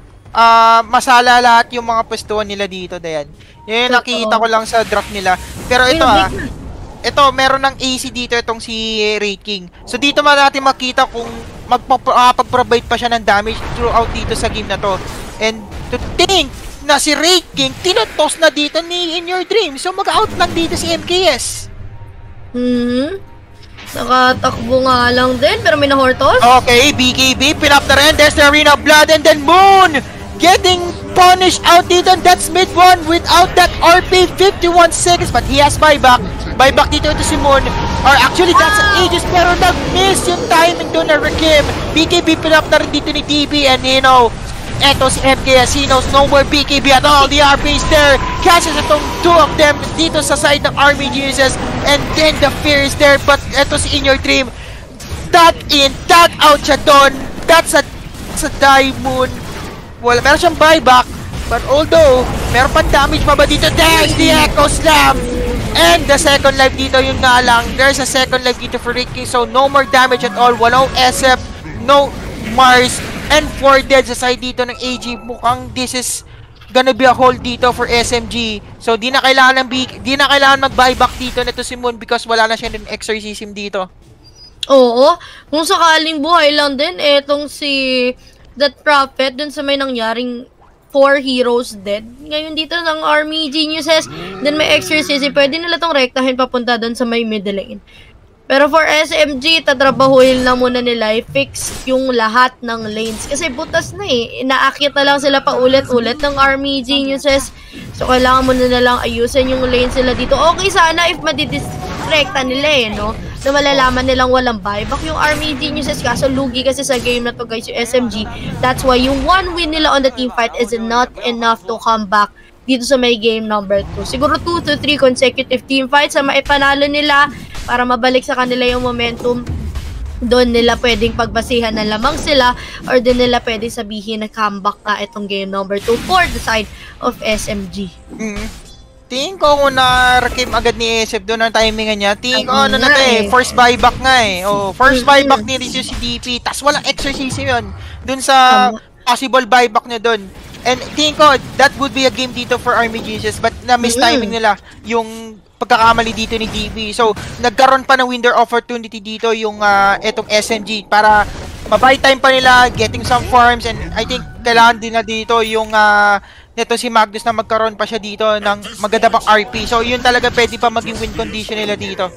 uh, masala lahat yung mga pwestuhan nila dito, Dayan. Yun yung nakikita ko lang sa draft nila. Pero ito ah, ito, meron ng A C dito itong si Wraith King. So dito man natin makita kung magpaprovide pa siya ng damage throughout dito sa game na to. And to think na si Wraith King, tinotos na dito ni In Your Dream. So mag-out lang dito si M K S. Hmm. Nakatakbo nga lang din, pero may na-hortos. Okay, B K B, pinap na rin. There's the Arena of Blood and then Moon getting punished out dito. And that's mid one without that R P, fifty-one seconds. But he has buyback. Buyback dito ito si Moon. Or actually, that's an Aegis. Pero nag-miss yung timing doon na Rakim. B K B pinap na rin dito ni T B. And you know, eto si M K S. He knows no more B K B at all. The R P is there. Catches itong two of them dito sa side ng Army Geniuses. And then the fear is there. But eto si In Your Dream. Tag in, tag out siya doon. That's a, that's a Diamond. Well, meron siyang buyback. But although, meron pang damage pa ba dito? There's the Echo Slam! And the second life dito, yun nga lang. There's a second life dito for Wraith King. So, no more damage at all. Walang S F, no Mars, and four dead sa side dito ng A G. Mukhang this is gonna be a hold dito for S M G. So, di na kailangan ng big, di na kailangan mag-buyback dito nito si Moon because wala na siya ng exorcism dito. Oo. Kung sakaling buhay lang din, etong si That Prophet dun sa may nangyaring four heroes dead. Ngayon dito ng Army Geniuses, then may exorcism, pwede nila tong rektahin papunta dun sa may middle lane. Pero for S M G, tatrabahuin lang muna nila, i-fix yung lahat ng lanes. Kasi butas na eh. Inaakit na lang sila pa ulit-ulit ng Army Geniuses. So, kailangan muna na lang ayusin yung lanes sila dito. Okay sana if madidistracta nila eh, no? Na malalaman nilang walang buyback yung Army Geniuses. Kaso lugi kasi sa game na to guys yung S M G. That's why yung one win nila on the team fight is not enough to come back dito sa may game number two. Siguro two to three consecutive team fights sa maipanalo nila para mabalik sa kanila yung momentum. Doon nila pwedeng pagbasihan na lamang sila or doon nila pwedeng sabihin na comeback na itong game number two for the side of S M G. Mm-hmm. Tingin ko kung na-rakim agad ni S F doon ang timingan niya. Tingin ko ano na to eh, first buyback nga eh. Oh, first buyback ni Rizzo si D P. Tas walang exorcism yun. Doon sa possible buyback niya doon. And tingin ko, that would be a game dito for Army Jesus. But na-miss timing nila yung pagkakamali dito ni D P. So, nagkaroon pa ng window opportunity dito yung uh, etong S M G para mabuy time pa nila, getting some farms. And I think kailangan din na dito yung uh, neto si Magnus na magkaroon pa siya dito ng maganda pang R P. So, yun talaga pwede pa maging win condition nila dito.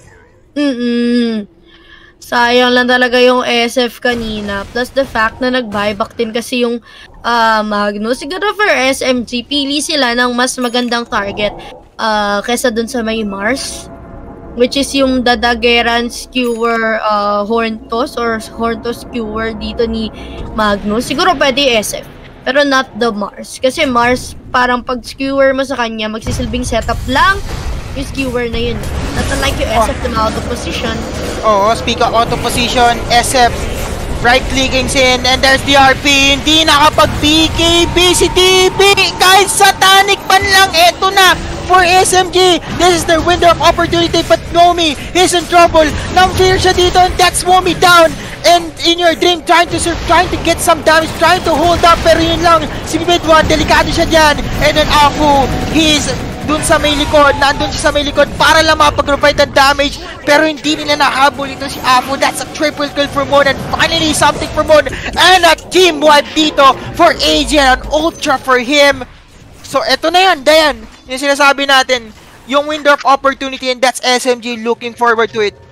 Mm-mm. Sayang lang talaga yung S F kanina. Plus the fact na nag-buyback din kasi yung uh, Magnus. Siguro for S M G, pili sila ng mas magandang target uh, kesa dun sa may Mars. Which is yung Dadageran Skewer uh, Horntos or Horntos Skewer dito ni Magnus. Siguro pwede S F. pero not the Mars. Kasi Mars, parang pag skewer mo sa kanya, magsisilbing setup lang yung skewer na yun. Not unlike yung S F oh. na out of position. Oo, oh, speak of out of position, S F right-clicking sin, and there's the R P. Hindi nakapag-B K B si T B. Guys, satanic pan lang. Eto na for S M G. This is their window of opportunity, but Nomi is in trouble. Nang-fear siya dito, and that's Nomi down. And in your dream, trying to serve, trying to get some damage, trying to hold up, pero yun lang, si mid one, delikado siya dyan. And then Aku, he's dun sa may likod, nandun siya sa may likod para lang makapag-provide ng damage, pero hindi nila nahabol ito si Afu. That's a triple kill for Mon, and finally something for Mon, and a team wipe dito for A J, and an ultra for him. So eto na yan, Dayan, yung sinasabi natin, yung window of opportunity, and that's S M G looking forward to it.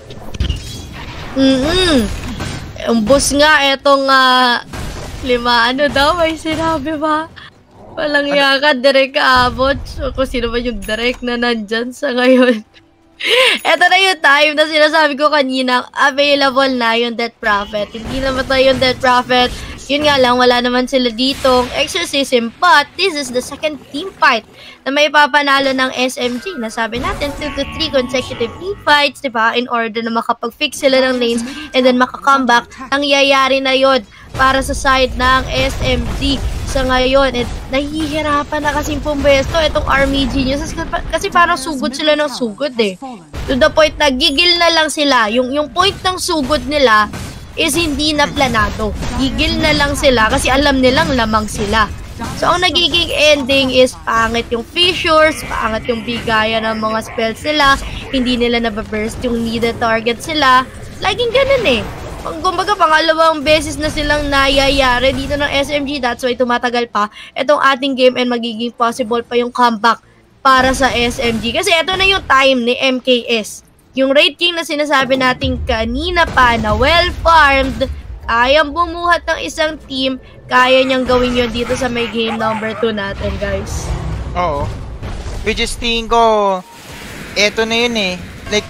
Mm-mm. Yung boss nga, etong uh, lima, ano daw, may sinabi ba? Walang ano? Yaka, direct kaabot. So, kung sino ba yung direct na nandyan sa ngayon. Ito na yung time na sinasabi ko kanina, available na yung Death Prophet. Hindi naman tayo yung Death Prophet. Yun nga lang, wala naman sila ditong exorcism. But, this is the second team fight na may papanalo ng S M G. Nasabi natin, two to three consecutive team fights, diba? In order na makapag-fix sila ng lanes and then makakomeback. Nangyayari na yun para sa side ng S M G sa ngayon. At nahihirapan na kasing pumbesto itong Army Geniuses kasi parang sugod sila ng sugod eh. To the point na gigil na lang sila. Yung, yung point ng sugod nila is hindi na planado. Gigil na lang sila kasi alam nilang lamang sila. So, ang nagiging ending is pangit yung fissures, pangit yung bigayan ng mga spells nila, hindi nila nababurst yung needed target sila. Laging ganun eh. Kumbaga, pangalawang beses na silang nayayari dito ng S M G. That's why tumatagal pa itong ating game and magiging possible pa yung comeback para sa S M G. Kasi ito na yung time ni M K S. Yung Raid King na sinasabi natin kanina pa na well-farmed, kayang bumuhat ng isang team, kaya niyang gawin yun dito sa may game number two natin, guys. Oo. Which is tingin ko, eto na yun eh. Like,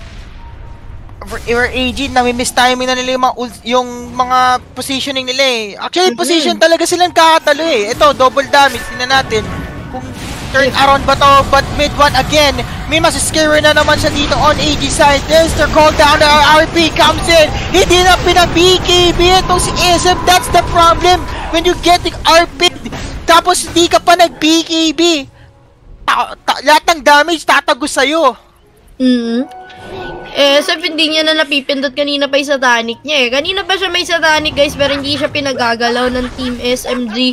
for A G, nami-miss timing na nila yung mga, yung mga positioning nila eh. Actually, mm-hmm. position talaga silang kakatalo eh. Ito, double damage. Tingnan natin kung turn around ba to, but mid one again. May masiscare na naman siya dito on A G side. There's their call down. The R P comes in. Hindi na pinag-B K B itong si S M. That's the problem. When you get the R P, tapos hindi ka pa nag-B K B. Ta ta lahat ng damage tatagos sa'yo. Mm-hmm. Eh, sa hindi niya na napipindot kanina pa yung satanic niya eh. Kanina pa siya may satanic guys, pero hindi siya pinagagalaw ng Team S M G.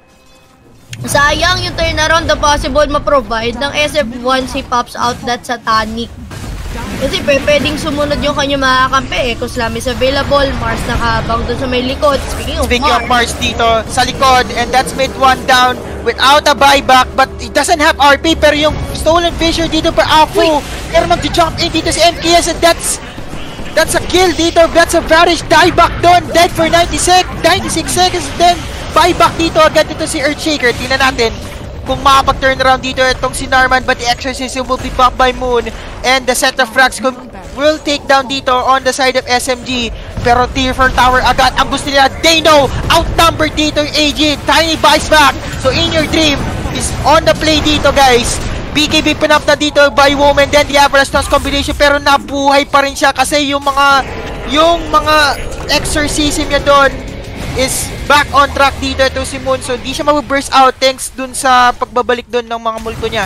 Sayang yung turnaround na possible ma-provide ng S F once he pops out that satanic. Kasi pwedeng sumunod yung kanya makakampi eh. Kuslam is available, Mars nakahabang doon sa may likod. Speaking of Speaking Mars, of Mars dito sa likod, and that's mid one down without a buyback, but he doesn't have R P, pero yung stolen fissure dito pa Afu, pero mag-jump in dito si M K S, and that's that's a kill dito. That's a vanish dieback doon, dead for ninety-six seconds, then buyback dito agad dito si Earthshaker. Tingnan natin kung makapag-turn around dito itong si Narman, but the exorcism will be backed by Moon, and the set of frags will take down dito on the side of S M G. Pero tier four tower agad ang gusto nila. They know outnumbered dito yung A G. Tiny buys back. So in your dream is on the play dito, guys. B K B pinap na dito by Woman, then the Avalanche toss combination, pero nabuhay pa rin siya kasi yung mga yung mga exorcism niya doon is back on track dito itong si Moon. So di siya mabuburst out thanks dun sa pagbabalik dun ng mga multo niya.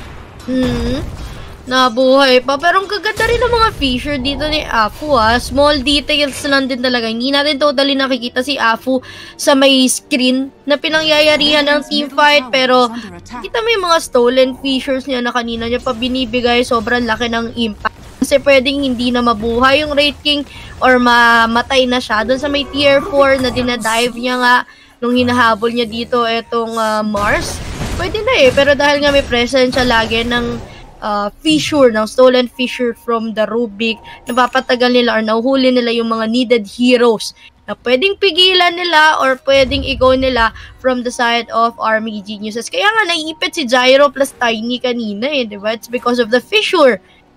Hmm, nabuhay pa. Pero ang kaganda rin ng mga fissure dito ni Afu ah. Small details lang din talaga. Hindi natin totally nakikita si Afu sa may screen na pinangyayarihan ng team fight. Pero kita mo yung mga stolen fissures niya na kanina niya pa binibigay. Sobrang laki ng impact. Kasi pwedeng hindi na mabuhay yung Raid King or mamatay na siya doon sa may tier four na dinadive niya nga nung hinahabol niya dito etong uh, Mars. Pwede na eh, pero dahil nga may presence siya lagi ng uh, fissure, ng stolen fissure from the Rubik, napapatagal nila or nahuhuli nila yung mga needed heroes na pwedeng pigilan nila or pwedeng i-go nila from the side of Army Geniuses. Kaya nga naiipit si Gyro plus Tiny kanina eh, diba? It's because of the fissure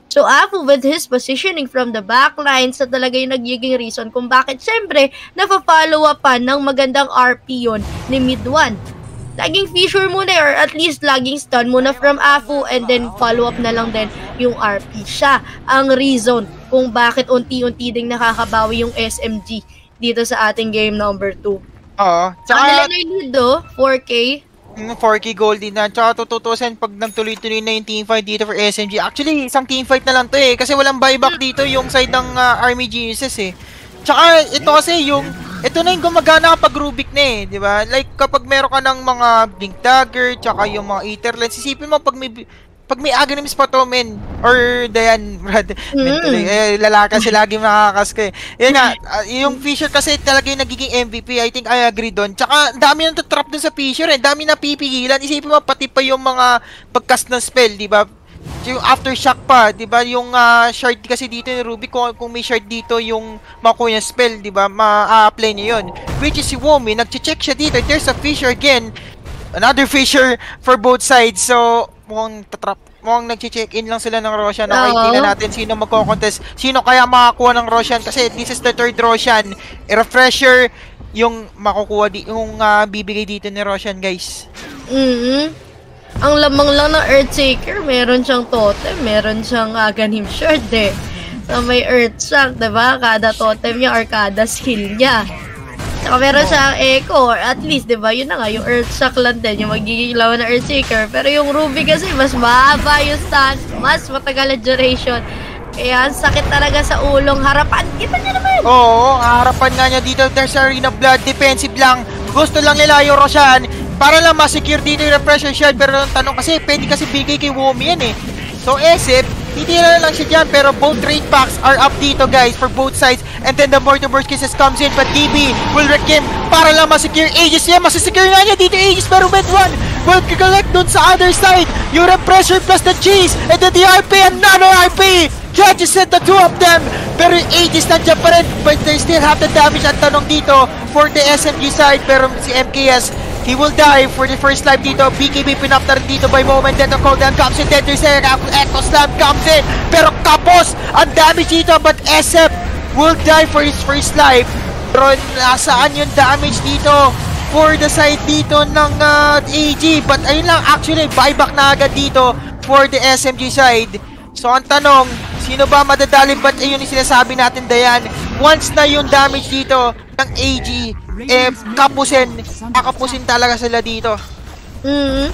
So, Afu with his positioning from the backline sa talaga yung nagiging reason kung bakit syempre nafa-follow up pa ng magandang R P yun ni mid one. Laging fissure muna or at least laging stun muna from Afu and then follow up na lang din yung R P. Siya ang reason kung bakit unti-unti ding nakakabawi yung S M G dito sa ating game number two. Oo. Tsaka nila na yung lead do, four K. four K gold din na. Tsaka tututusin pag nagtuloy-tuloy na yung teamfight dito for S M G. Actually, isang teamfight na lang to eh. Kasi walang buyback dito yung side ng uh, Army Geniuses eh. Tsaka ito kasi yung, ito na yung gumagana kapag Rubik na eh. Di ba? Like kapag meron ka ng mga Blink Dagger, tsaka yung mga Ether Lens, isipin mo pag may, pag may Aghanim pa to, men, or Dayan, brad, mm. eh, lalaka kasi lagi makakas ko eh. Yan nga, uh, yung Fisher kasi talaga yung nagiging M V P, I think I agree doon. Tsaka, dami nang tatrap dun sa Fisher eh, dami na pipigilan. Isipin mo, pati pa yung mga pagcast ng spell, di ba? Yung aftershock pa, di ba? Yung uh, shard kasi dito ni Ruby, kung, kung may shard dito yung makuha yung spell, di ba? Ma-apply niya yun. Which is si Womi, nag-check siya dito, there's a Fisher again. Another Fisher for both sides, so mukhang tatrap, mukhang nag-check-in lang sila ng Roshan. Okay, uh-huh. Tingnan natin sino magko-contest, sino kaya makakuha ng Roshan kasi this is the third Roshan. I-refresher yung makukuha, di yung uh, bibigay dito ni Roshan, guys. Mm-hmm. Ang lamang lang ng Earthshaker, meron siyang totem, meron siyang Aghanim Shard eh. So may Earthshack, diba? Kada totem niya or kada skill niya. Saka meron siyang Echo, or at least, diba, yun na nga, yung Earthshock lang din, yung magiging lawan na Earthshaker. Pero yung Ruby kasi, mas mahaba yung stance, mas matagal na duration. Kaya, sakit talaga sa ulong harapan. Kita niyo naman! Oo, harapan nga niya dito, there's Arena Blood, defensive lang. Gusto lang nila yung Roshan, para lang ma-secure dito yung pressure shard. Pero ang tanong kasi, pwede kasi bigay kay Womi yan eh. So, S F, hindi na lang siya dyan, pero both trade packs are up dito, guys, for both sides. And then the more to burst kisses comes in, but D B will wreck him para lang masecure Aegis niya. Masisecure nga niya dito Aegis, pero with one will collect dun sa other side. Yung pressure plus the cheese, and then the R P, another R P. Judges said the two of them, pero yung Aegis nandiyan pa rin, but they still have the damage. Ang tanong dito for the S M G side, pero si M K S, he will die for the first life dito. B K B pinap na rin dito by moment. Then the cooldown comes in. Then there's a Echo Slam comes in. Pero kapos ang damage dito. But S F will die for his first life. Pero nasaan yung damage dito for the side dito ng uh, A G. But ayun lang, actually buyback na agad dito for the S M G side. So ang tanong, sino ba madadali? But ayun yung sinasabi natin, Dayan. Once na yung damage dito ng A G, eh, kapusin, kakapusin talaga sila dito. Mm-hmm.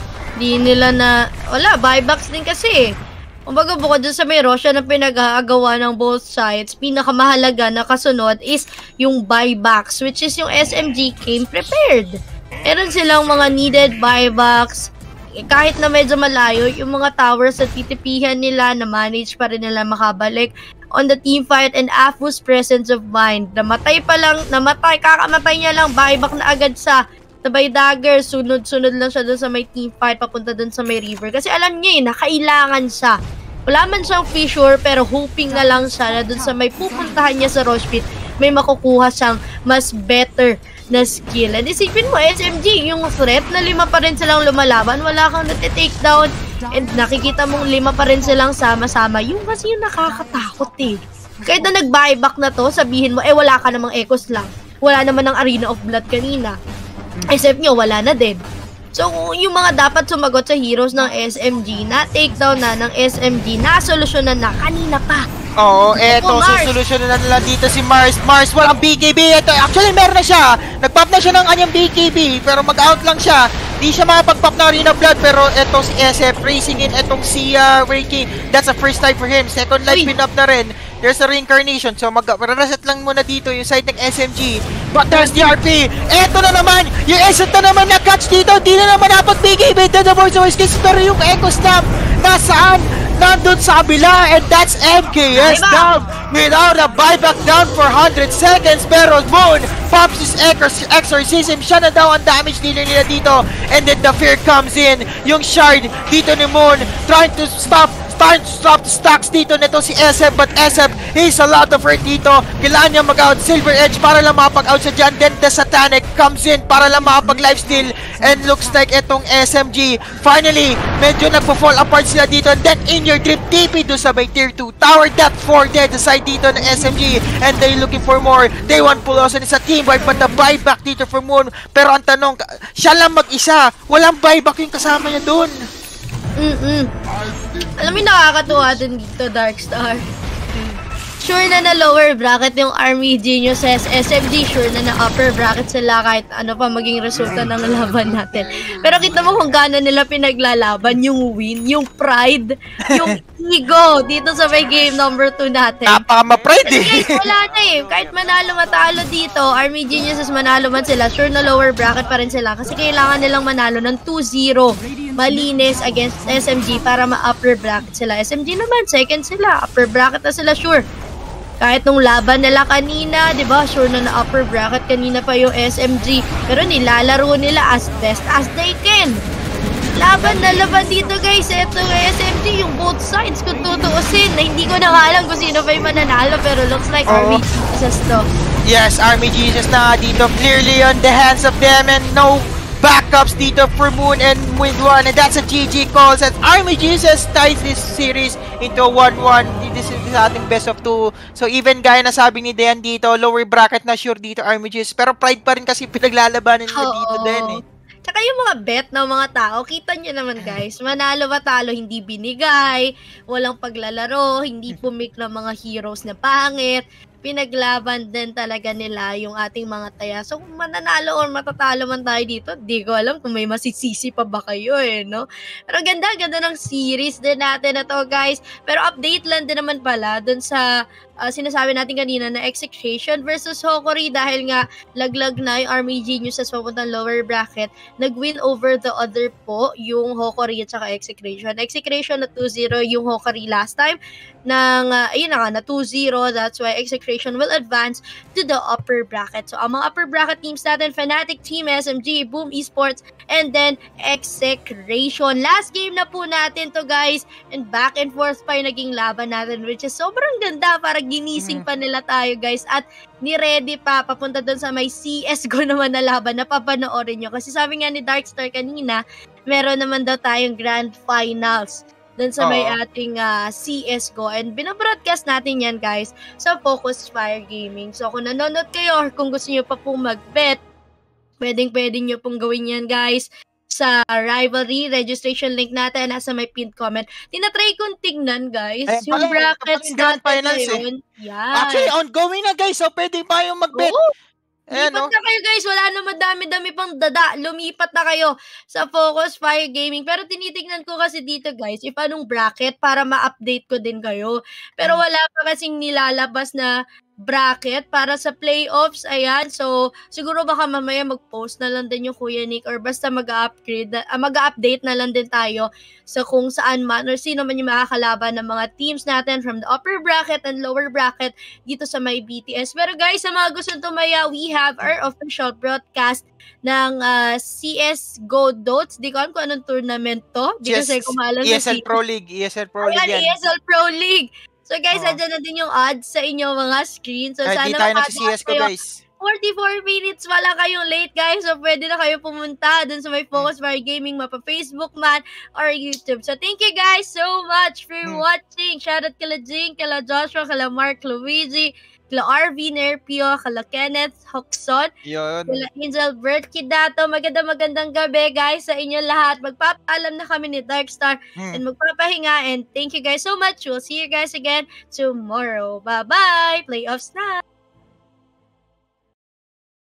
Di nila na, wala, buybacks din kasi. Kumbaga bukod dun sa may Roshan na pinag-aagawa ng both sides, pinakamahalaga na kasunod is yung buybacks, which is yung S M G came prepared. Meron silang mga needed buybacks, kahit na medyo malayo, yung mga towers at titipihan nila, na manage pa rin nila makabalik on the team fight. And Afu's presence of mind, namatay pa lang, namatay, kakamatay niya lang, buyback na agad sa sabay dagger, sunod-sunod lang siya dun sa may team fight, papunta dun sa may river. Kasi alam niya eh, nakailangan siya. Wala man siyang fissure, pero hoping na lang siya na dun sa may pupuntahan niya sa Rush Pit, may makukuha siyang mas better na skill. And isipin mo, S M G, yung threat na lima pa rin silang lumalaban, wala kang nati-take down, and nakikita mong lima pa rin silang sama-sama. Yung kasi yung nakakatakot eh. Kahit na nag-buyback na to, sabihin mo, eh wala ka namang Echoes lang. Wala naman ng Arena of Blood kanina. S F nyo, wala na din. So, yung mga dapat sumagot sa heroes ng S M G, na takedown na ng S M G, na solusyonan na kanina pa. Oo, eto, susolusyonan na nila dito si Mars. Mars, walang B K B. Ito, actually, meron na siya. Nag-pop na siya ng kanyang B K B, pero mag-out lang siya. Di siya makapag-pop na Arena Blood, pero eto si S F, racing in etong si uh, Reiki. That's the first time for him. Second life, pin-up na rin. There's a reincarnation, so mag-reset lang muna dito yung side ng S M G. But there's the R P. Eto na naman, yung S F na naman na-catch dito. Di na naman dapat B K B to the board sa worst case, pero yung Echo Slam, nasaan? Nandun sa kabila, and that's M K S down without a buyback, down for one hundred seconds. Pero Moon pops his exorcism, siya na daw ang damage dealer nila dito. And then the fear comes in, yung shard dito ni Moon trying to stop Time to stop the stacks dito nito si S M, but S M, he's a lot of hurt dito. Kailangan niya mag-out Silver Edge para lang makapag-out sa dyan. Then the Satanic comes in para lang makapag-lifesteal. And looks like itong S M G, finally, medyo nagpo-fall apart sila dito. And then in your drip, T P doon sa may tier two tower. That four dead aside dito ng S M G. And they looking for more. They want pull also is a team wipe, but the buyback dito for Moon. Pero ang tanong, siya lang mag-isa. Walang buyback yung kasama niya doon. Mm-mm. Alam mo, nakakatuwa din dito, Darkstar. Sure na na lower bracket yung Army Geniuses, S M G, sure na na upper bracket sila kahit ano pa maging resulta ng laban natin. Pero kita mo kung gaano nila pinaglalaban, yung win, yung pride, yung ego dito sa may game number two natin. Napaka-ma-pride eh. Guys, wala na eh. Kahit manalo matalo dito, Army Geniuses manalo man sila, sure na lower bracket pa rin sila kasi kailangan nilang manalo ng two zero malinis against S M G para ma-upper bracket sila. S M G naman, second sila, upper bracket na sila, sure. Kahit nung laban nila kanina, di ba, sure na na upper bracket kanina pa yung S M G. Pero nilalaro nila as best as they can. Laban na laban dito guys. Ito yung S M G, yung both sides kung tutuusin. Na hindi ko na alam kung sino pa yung mananalo. Pero looks like oh. Army Jesus to. Yes, Army Jesus na dito. Clearly on the hands of them and no backups dito for Moon and with one, and that's a G G calls and Army Jesus ties this series into a one one. This is sa ating best of two. So even gaya na sabi ni Dean dito, lower bracket na sure dito Army Jesus, pero pride pa rin kasi pinaglalabanan nila dito din eh. Tsaka yung mga bet ng mga tao, kita nyo naman guys, manalo ba talo, hindi binigay, walang paglalaro, hindi pumik ng mga heroes na pangit, pinaglaban din talaga nila yung ating mga taya. So kung mananalo or matatalo man tayo dito, di ko alam kung may masisisi pa ba kayo eh, no? Pero ganda, ganda ng series din natin na to guys. Pero update lang din naman pala dun sa uh, sinasabi natin kanina na Execration versus Hokori dahil nga laglag na yung Army Geniuses papuntang lower bracket. Nag-win over the other po yung Hokori at saka Execration. Execration na two zero yung Hokori last time. Nang, uh, ayun na nga, na two zero. That's why Execration will advance to the upper bracket. So, ang mga upper bracket teams natin, Fnatic Team, S M G, Boom Esports, and then Execration. Last game na po natin to guys. And back and forth pa yung naging laban natin, which is sobrang ganda para ginising pa nila tayo guys. At ni-ready pa, papunta dun sa may C S G O naman na laban na papanoorin nyo. Kasi sabi nga ni Darkstar kanina, meron naman daw tayong grand finals dun sa may uh, ating uh, C S G O. And binabroadcast natin yan guys sa Focus Fire Gaming. So kung nanonood kayo or kung gusto nyo pa pong mag-bet, pwedeng pwedeng nyo pong gawin yan guys sa Rivalry. Registration link natin nasa may pinned comment. Tinatry kong tignan guys. Ay, yung pala, brackets natin ngayon. Eh. Yan. Actually, ongoing na guys. So pwede ba yung mag-bet? Oo. Lipat no? na kayo guys, wala na madami-dami pang dada, lumipat na kayo sa Focus Fire Gaming. Pero tinitignan ko kasi dito guys, if anong bracket para ma-update ko din kayo. Pero wala pa kasing nilalabas na bracket para sa playoffs, ayan. So, siguro baka mamaya mag-post na lang din yung KuyaNic or basta mag-upgrade, uh, mag-update na lang din tayo sa kung saan man or sino man yung makakalaban ng mga teams natin from the upper bracket and lower bracket dito sa may B T S. Pero guys, sa mga gusto tumaya, we have our official broadcast ng uh, C S G O Dots. Di ko alam kung anong tournament to. Di kasi kumalan E S L Pro League. E S L Pro League yan. E S L Pro League. So guys, oh. andyan na din yung odds sa inyong mga screen. So ay, sana di tayo nag-C S ko guys. forty-four minutes wala kayong late guys. So pwede na kayo pumunta dun sa may Focus Fire Gaming, mapa Facebook man or YouTube. So thank you guys so much for hmm. watching. Shoutout kala Jing, kala Joshua, kala Mark, Luigi, kala R V, Nerpio, kala Kenneth, Hoxon, kala Angel, Bert, Kidato. Maganda magandang gabi guys sa inyo lahat. Magpapaalam na kami ni Darkstar hmm. and magpapahinga. And thank you guys so much. We'll see you guys again tomorrow. Bye-bye! Playoffs na!